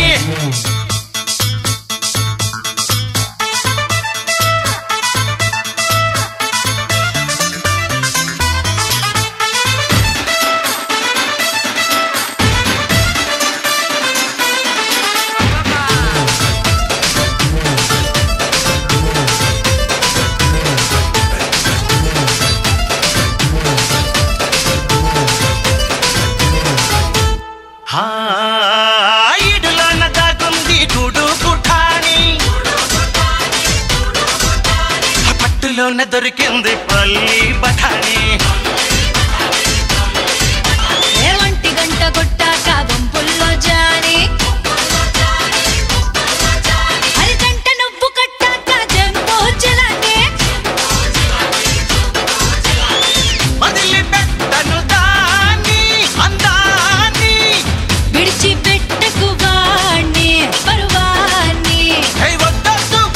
ఈడులోన దాగుంది గూడు గుఠాని పట్టులోన దొరికింది పల్లి బఠాని ఏ ఒంటి గంట కొట్టాక వంపుల్లో జాని అరిగంట నువ్వు కట్టాక జంబో జలానే వదిలిపెట్టను దాన్ని అందాన్ని విడిచిపెట్టకు వాణ్ణి పరువాన్ని వద్దొద్దు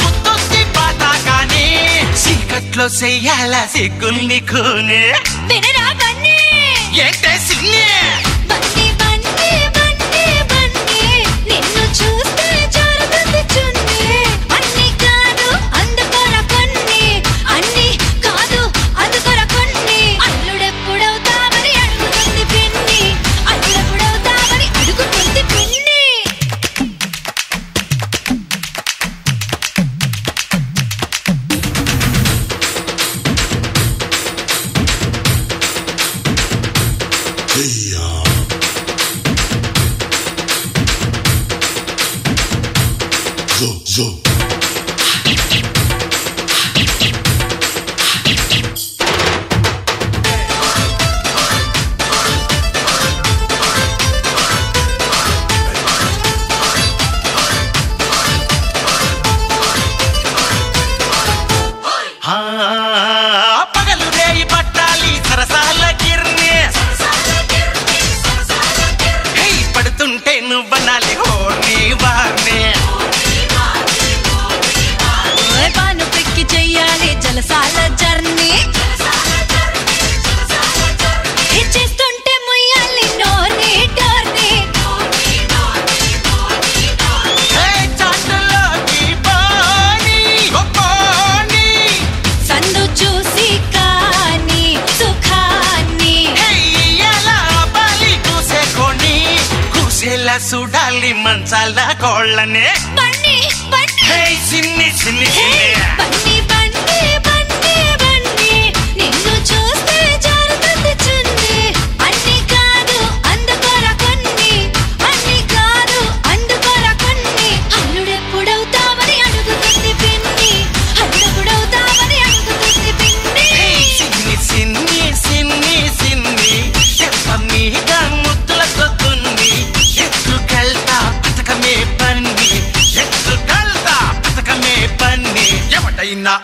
ఒంట్లో చెయ్యాల సిగ్గుల్ని కూనే వినరా బన్నీ ఏంటే సిన్ని బన్నీ బన్నీ బన్నీ బన్నీ నిన్ను చూస్తే జారుతుంది చున్నీ అన్ని కాదు అందుకొర కొన్ని అన్ని కాదు అందుకొర కొన్ని అల్లుడెప్పుడవుతావని అడుగుతుంది పిన్ని అల్లుడెప్పుడవుతావని అడుగుతుంది పిన్ని పగలు రేయి పట్టాలి సరసాల గిర్ని పడుతుంటే నువ్వనాలి హోర్ని వార్ని పాను పెక్కి చెయ్యాలి జలసాల జర్నీ చేస్తుంటే ముయ్యాలి నోర్ని టోర్ని చాటులోకి పోనీ గొప్పోని సందు చూసి కాని సుఖాన్ని ఎలా బలి కూసేకొని కూసేలా చూడాలి మంచాల కోళ్ళనే బన్నీ బన్నీ సిన్ని సిన్ని సిన్ని బన్నీ బన్నీ బన్నీ బన్నీ నిన్ను చూస్తే జారుతుంది చున్నీ అన్ని కాదు అందుకొర కొన్ని అన్ని కాదు అందుకొర కొన్ని అల్లుడెప్పుడవుతావని అడుగుతుంది పిన్ని అల్లుడెప్పుడవుతావని అడుగుతుంది పిన్ని సిన్ని సిన్ని సిన్ని సిన్ని మీద ముద్దులతో తుంది ఎత్తుకెళ్తా పథకమే పన్ని ఎత్తుకెళ్తా పథకమే పన్ని ఎవడైనా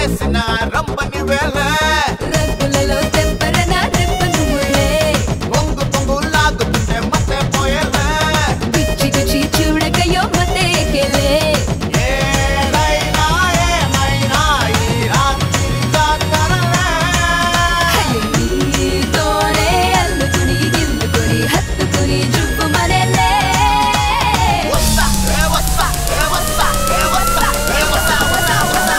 వేసిన రంపని వేళ రంగులలో తెంపరనా తెంపనులే పొంగు పొంగు లాగుతుంటే మతే పోయేలే పిచ్చి పిచ్చి చూడకయో మతే ఎక్కేలే ఏమైనా ఏమైనా ఈ రాత్రి జాతరలే నీతోనే అల్లుకుని గిల్లుకుని హత్తుకుని జుప్పు మనలే వస్తా వస్తా వస్తా వస్తా వస్తా వస్తా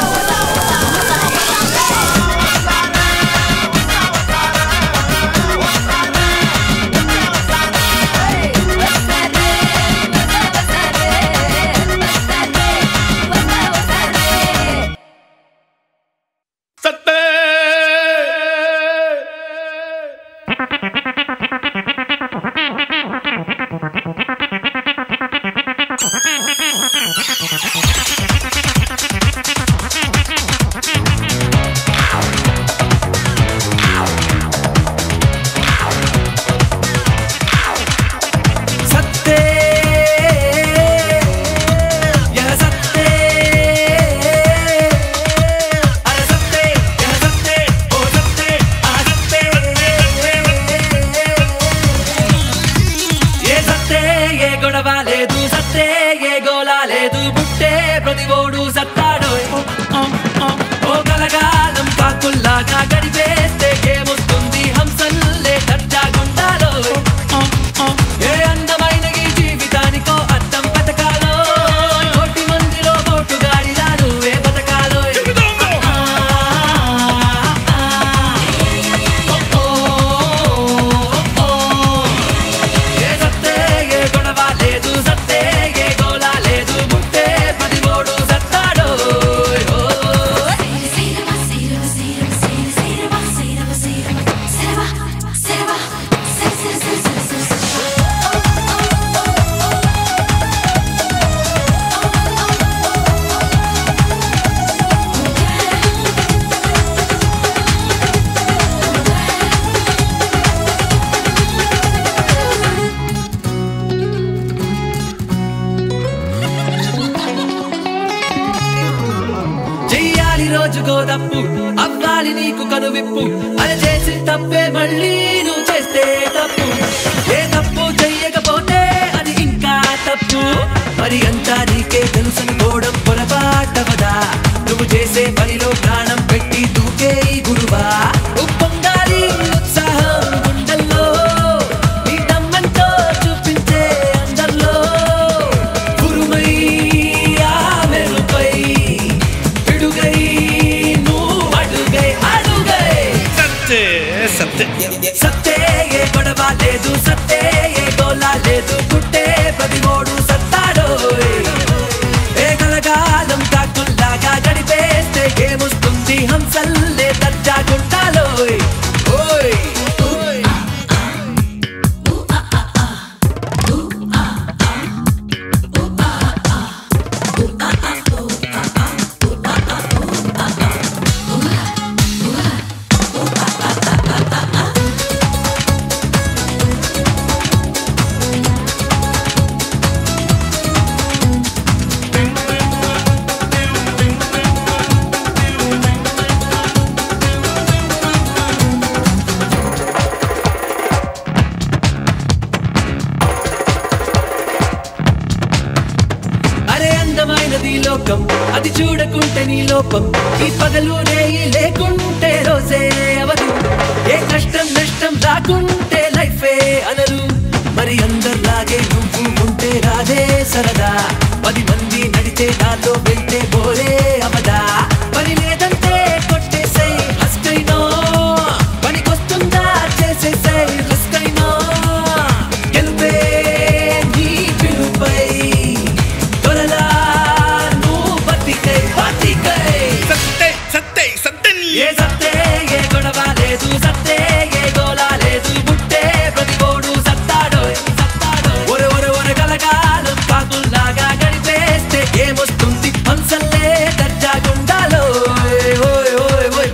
గడిపేస్తే ఏమొస్తుంది హంసల్లే దర్జాగుండాలో ఏ అందమైన ఈ జీవితానికో అర్థం పథకాలో కోటి మందిలో కోటు గాడిదాను ఏ పథకాలో ఏ సత్తే ఏ గొడవ లేదు సత్తే ఏ గోలా లేదు ముట్టే 13 సత్తాడో చెయ్యాలి రోజుకో తప్పు అవ్వాలి నీకు కనువిప్పు అది చేసి తప్పే మళ్ళీ నువ్వు చేస్తే తప్పు ఏ తప్పు చెయ్యకపోతే అది ఇంకా తప్పు మరి అంతా నీకే తెలుసనుకోవడం పొరపాటవదా నువ్వు చేసే పనిలో ప్రాణం పెట్టి దూకే గురువా ఉప్పొంగాలి ఉత్సాహం గుండెల్లో నీ దమ్మంతో చూపించే అందరిలో గురుమై ఆ మెరుపై పిడుగై నువ్వు అడుగై అడుగై సత్తే సత్తే సత్తే ఏ గొడవ లేదు సత్తే ఏ గోలా లేదు పుట్టే 13 సత్తాడో ఏ కలగాలం కాకుల్లాగా గడిపేస్తే ఏమొస్తుంది హంసల్లే దర్జాగుండాలో ఓయ్ ఓయ్ అరే అందమైనది లోకం అది చూడకుంటే నీ లోపం ఈ పగలు రేయి లేకుంటే రోజే అవదు ఏ కష్టం నష్టం రాకుంటే లైఫే అనరు మరి అందరిలాగే నువ్వు ఉంటే రాదే సరదా 10 మంది నడితే నాతో వెళ్తే బోరే అవదా పని లేదంటే కొట్టేసై హస్కైనో పనికొస్తుందా చేసేసై రిస్కైనో గెలుపే నీ పిలుపై తొరలా నువ్వు బతికై బతికై సత్తే సత్తే సత్తే ఏ సత్తే ఏ గొడవ లేదు సత్తే ఏ గోలా లేదు పుట్టే 13 సత్తాడో సత్తాడో ఒరే ఒరే ఒరే కలగాలం కాకుల్లాగా గడిపేస్తే ఏమొస్తుంది హంసల్లే దర్జాగుండాలో ఓయ్ ఓయ్ ఓయ్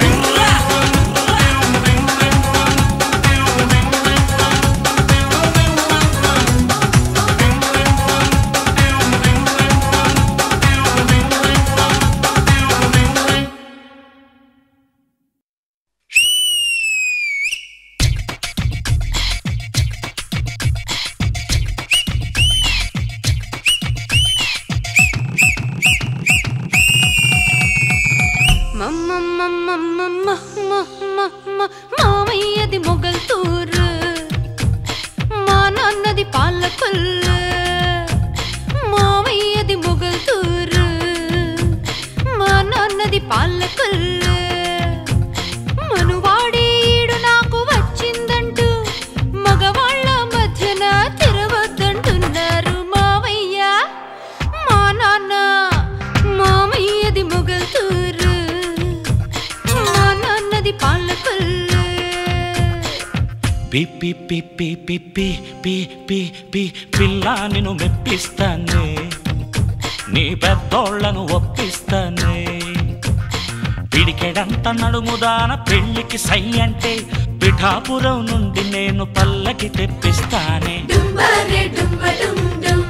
మామయ్యది మొగల్తూరు, మా నాన్నది పాలకొల్లు. మామయ్యది మొగల్తూరు, మా నాన్నది పాలకొల్లు. మనువాడే ఈడు నాకు వచ్చిందంటూ మగవాళ్ళ మధ్యన తిరగొద్దంటున్నారు మావయ్య మా నాన్న. మామయ్యది మొగల్తూరు, మా నాన్నది పాలకొల్లు. పిప్పి పిప్పి పిప్పి పి పి పి పిల్ల నిన్ను మెప్పిస్తానే, నీ పెద్దోళ్లను ఒప్పిస్తానే. పిడికెడంత నడుముదాన పెళ్లికి సై అంటే పిఠాపురం నుండి నేను పల్లకి తెప్పిస్తానే. డుంబరే డుంబ డుం డుం,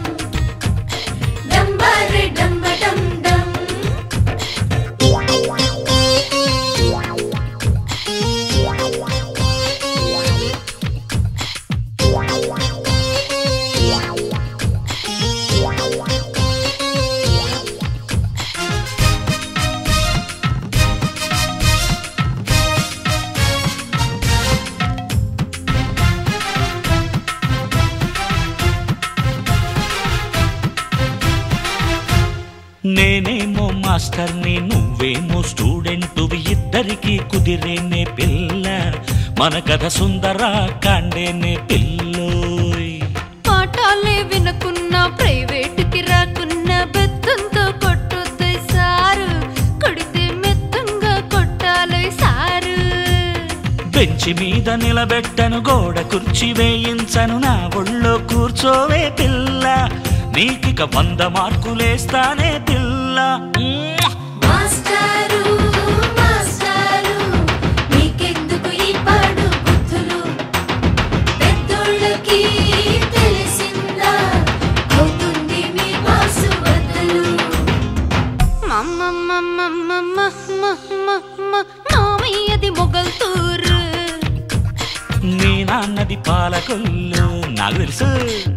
డంబరే డంబ డం డం. నేనేమో మాస్టర్ని, నువ్వేమో స్టూడెంటువి, ఇద్దరికి కుదిరేనే పిల్ల. మన కథ సుందర కాండేనే పిల్లోయ్. పాఠాలే వినకున్నా ప్రైవేటుకి రాకున్నా బెత్తంతో కొట్టొద్దు సారు, కొడితే మెత్తంగా కొట్టాలి సారు. బెంచి మీద నిలబెట్టను, గోడ కుర్చీ వేయించను, నా ఒళ్ళో కూర్చోవే పిల్ల. నీకిక 100 మార్కులేస్తానే పిల్ల. మాస్టారు మాస్టారు నీకెందుకు ఈ పాడు బుద్ధులు, పెద్దోళ్ళకి తెలిసిందా అవుతుంది మీ మాసు బదులు. మామయ్యది మొగల్తూరు, నీ నాన్నది పాలకొల్లు, నాకు తెలుసు.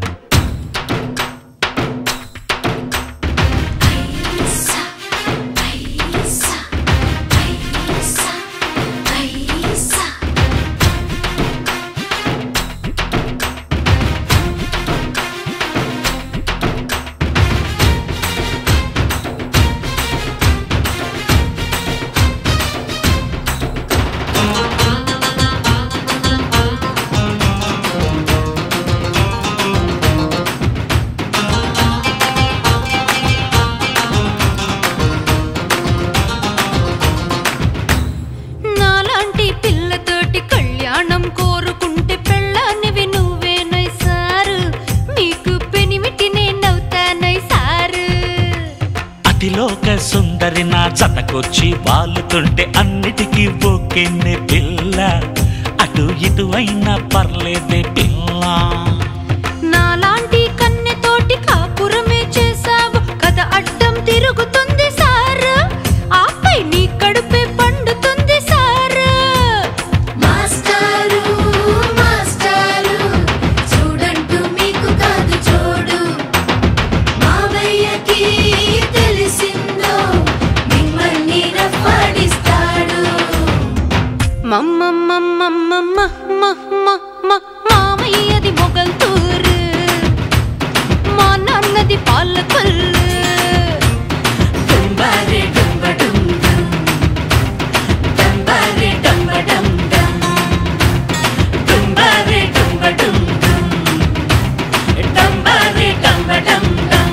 సుందరి నా జతకొచ్చి వాలుతుంటే అన్నిటికీ బొక్కెన్నే పిల్ల. అటు ఇటు అయినా పర్లేదే పిల్ల. నాలాంటి కన్నెతోటి కాపురమే చేసావు, కథ అడ్డం తిరుగుతుంది సారు, ఆపై నీ కడుపే పండుతుంది సారు. మాస్టారు మాస్టారు చూడంటూ మీకు కాదు చూడు, మావయ్యకి తెలిసిందో మిమ్మల్ని రఫాడిస్తాడు. మామయ్యది మొగల్తూరు, మా నాన్నది పాలకొల్లు. డుంబారే డుంబ డుం డుం, డంబారే డంబ డం డం, డుంబారే డుంబ డుం డుం, డంబారే డంబ డం డం.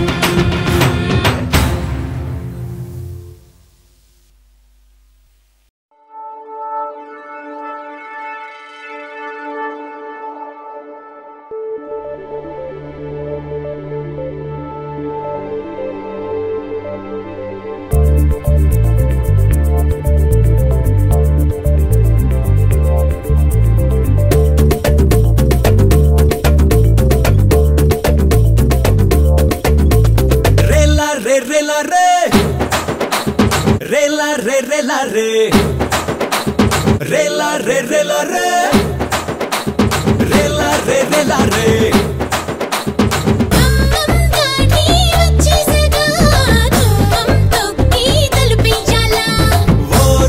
ఓ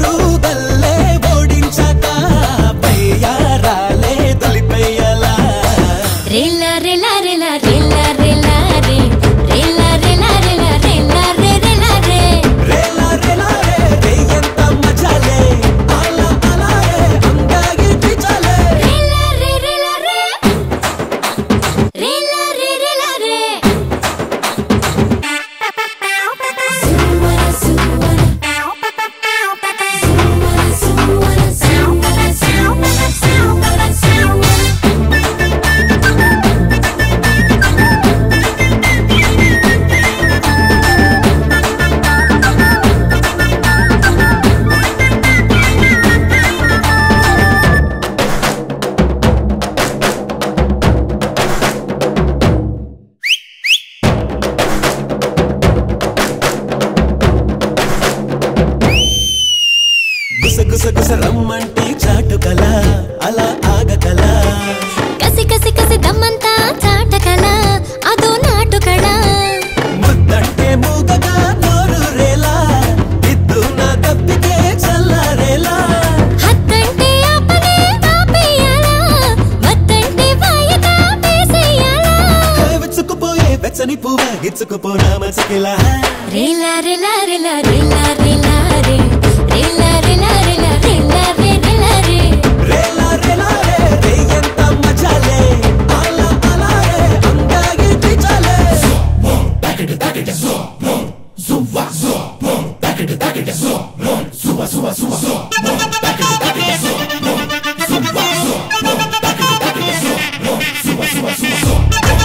గుసగుస రమ్మంటే చాటుకల అలా ఆగకల కసి కసి కసి దమ్మంతా చాటకల అదో నాటుకళ ముద్దంటే మూగగా నోరు రేలా ఇద్దు నా తప్పితే చల్లారేలా హత్తంటే ఆపనే ఆపేయాలా వద్దంటే వాయగా వేసేయాలా వెచ్చుకుపోయే వెచ్చని పువ్వ గిచ్చుకుపోనా మచకిలా రేలా రేలా రేలా రేలా రేలా రే రేలా రేలా రేలా రేలా రే రేలా రే రేలా రేలా రే రే ఎంత మజాలే అలా అలా రే అందాగి పిచాలే తాకిట తాకిట సువా తాకిట తాకిట సువా సువా సువా తాకిట తాకిట సువా తాకిట తాకిట సువా సువా సువా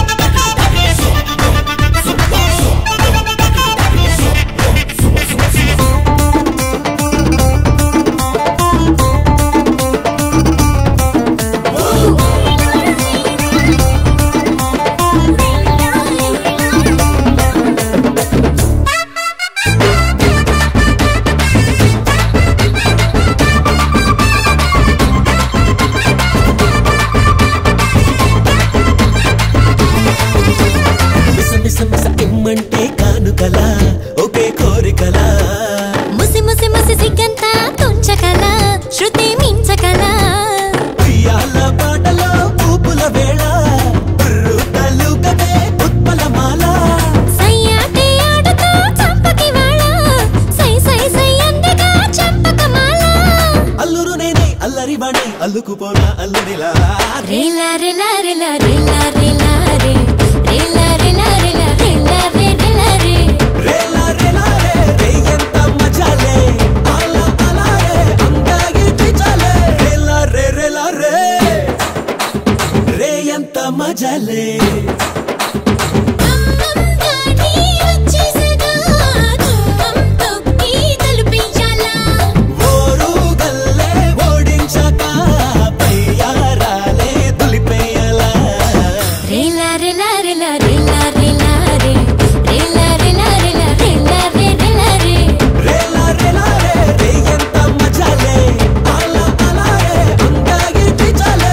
ఇమ్మంటే కానుకలా ఒకే కోరికలా ముసి ముసి ముసి సిగ్గంతా తుంచకలా శృతి మించకలా ఉయ్యాల పాటలో ఊపుల వేళ బుర్రుతలు కదే ఉత్పలమాల సయ్యాటి ఆడుతూ చంపకి వాళ్ళ సై సై సై అందగా చంపకమాల అల్లురు నేనే అల్లరి వాణి అల్లుకుపోనా అల్లుడిలా రేలా రేలా రేలా రేలా రేలా రే రేలా రేలా రేలా రేలా రే రేలా రే రేలా రేలా రే రే ఎంత మజాలే అలా అలా రే అందాగి పిచాలే రేలా రే రేలా రే రే ఎంత మజాలే అమ్మంగాని వచ్చేసగా గుమ్మం తొక్కి తలుపించాలా ఓరు గల్లే ఓడించక పయ్యారాలే తులిపేయలా రేలా రేలా రేలా రేలా రేలా రే రేలా రేలా రేలా రేలా రే రేలా రే రేలా రేలా రే రే ఎంత మజాలే అలా అలా రే అందాగి పిచాలే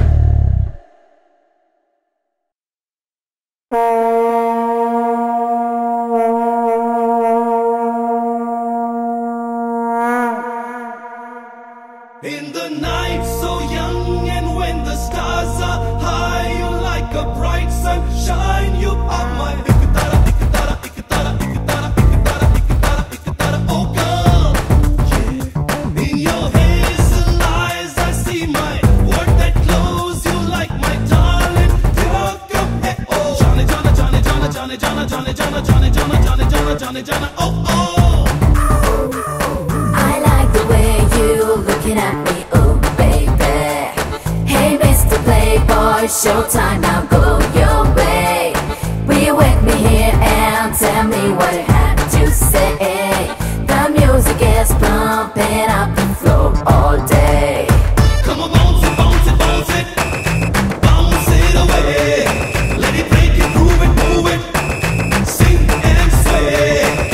In the night so young and when the stars are high, you like a bright sunshine. You are my ikitara, ikitara, ikitara, ikitara, ikitara, ikitara, ikitara, oh girl. Yeah. In your hazel eyes I see my world that glows. You like my darling. Welcome, hey, oh. Johnny, Johnny, Johnny, Johnny, Johnny, Johnny, Johnny, Johnny, Johnny, Johnny, Johnny, Johnny, Johnny, Johnny, oh, oh. I like the way you looking at me, oh baby. Hey Mr. Playboy, showtime now, go your way. Will you wake me here and tell me what you have to say? The music is pumping up the floor all day. Come on, bounce it, bounce it, bounce it. Bounce it away. Let it break it, move it, move it. Sing and sway.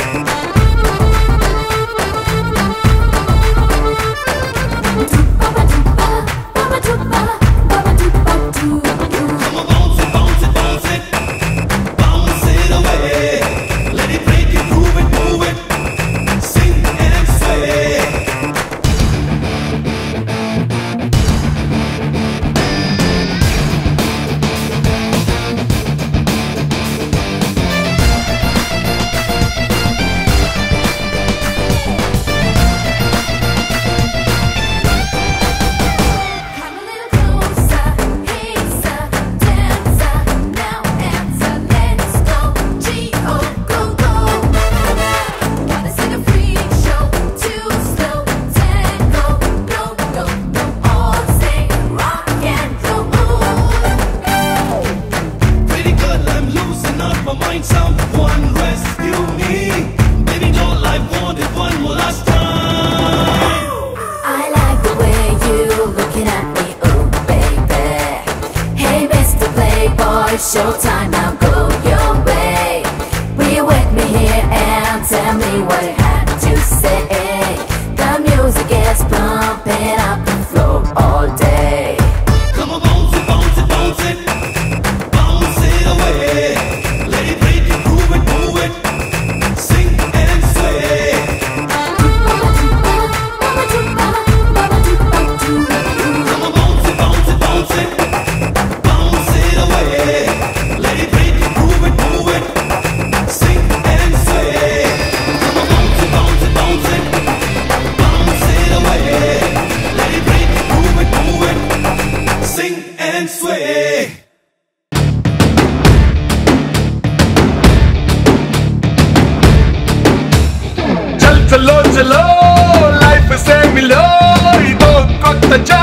Come on, bounce it, bounce it, bounce it. Bounce it away. Let it break it, move it, move it. Sing and sway. మధ్యలో life సేమిలో ఇదో కొత్త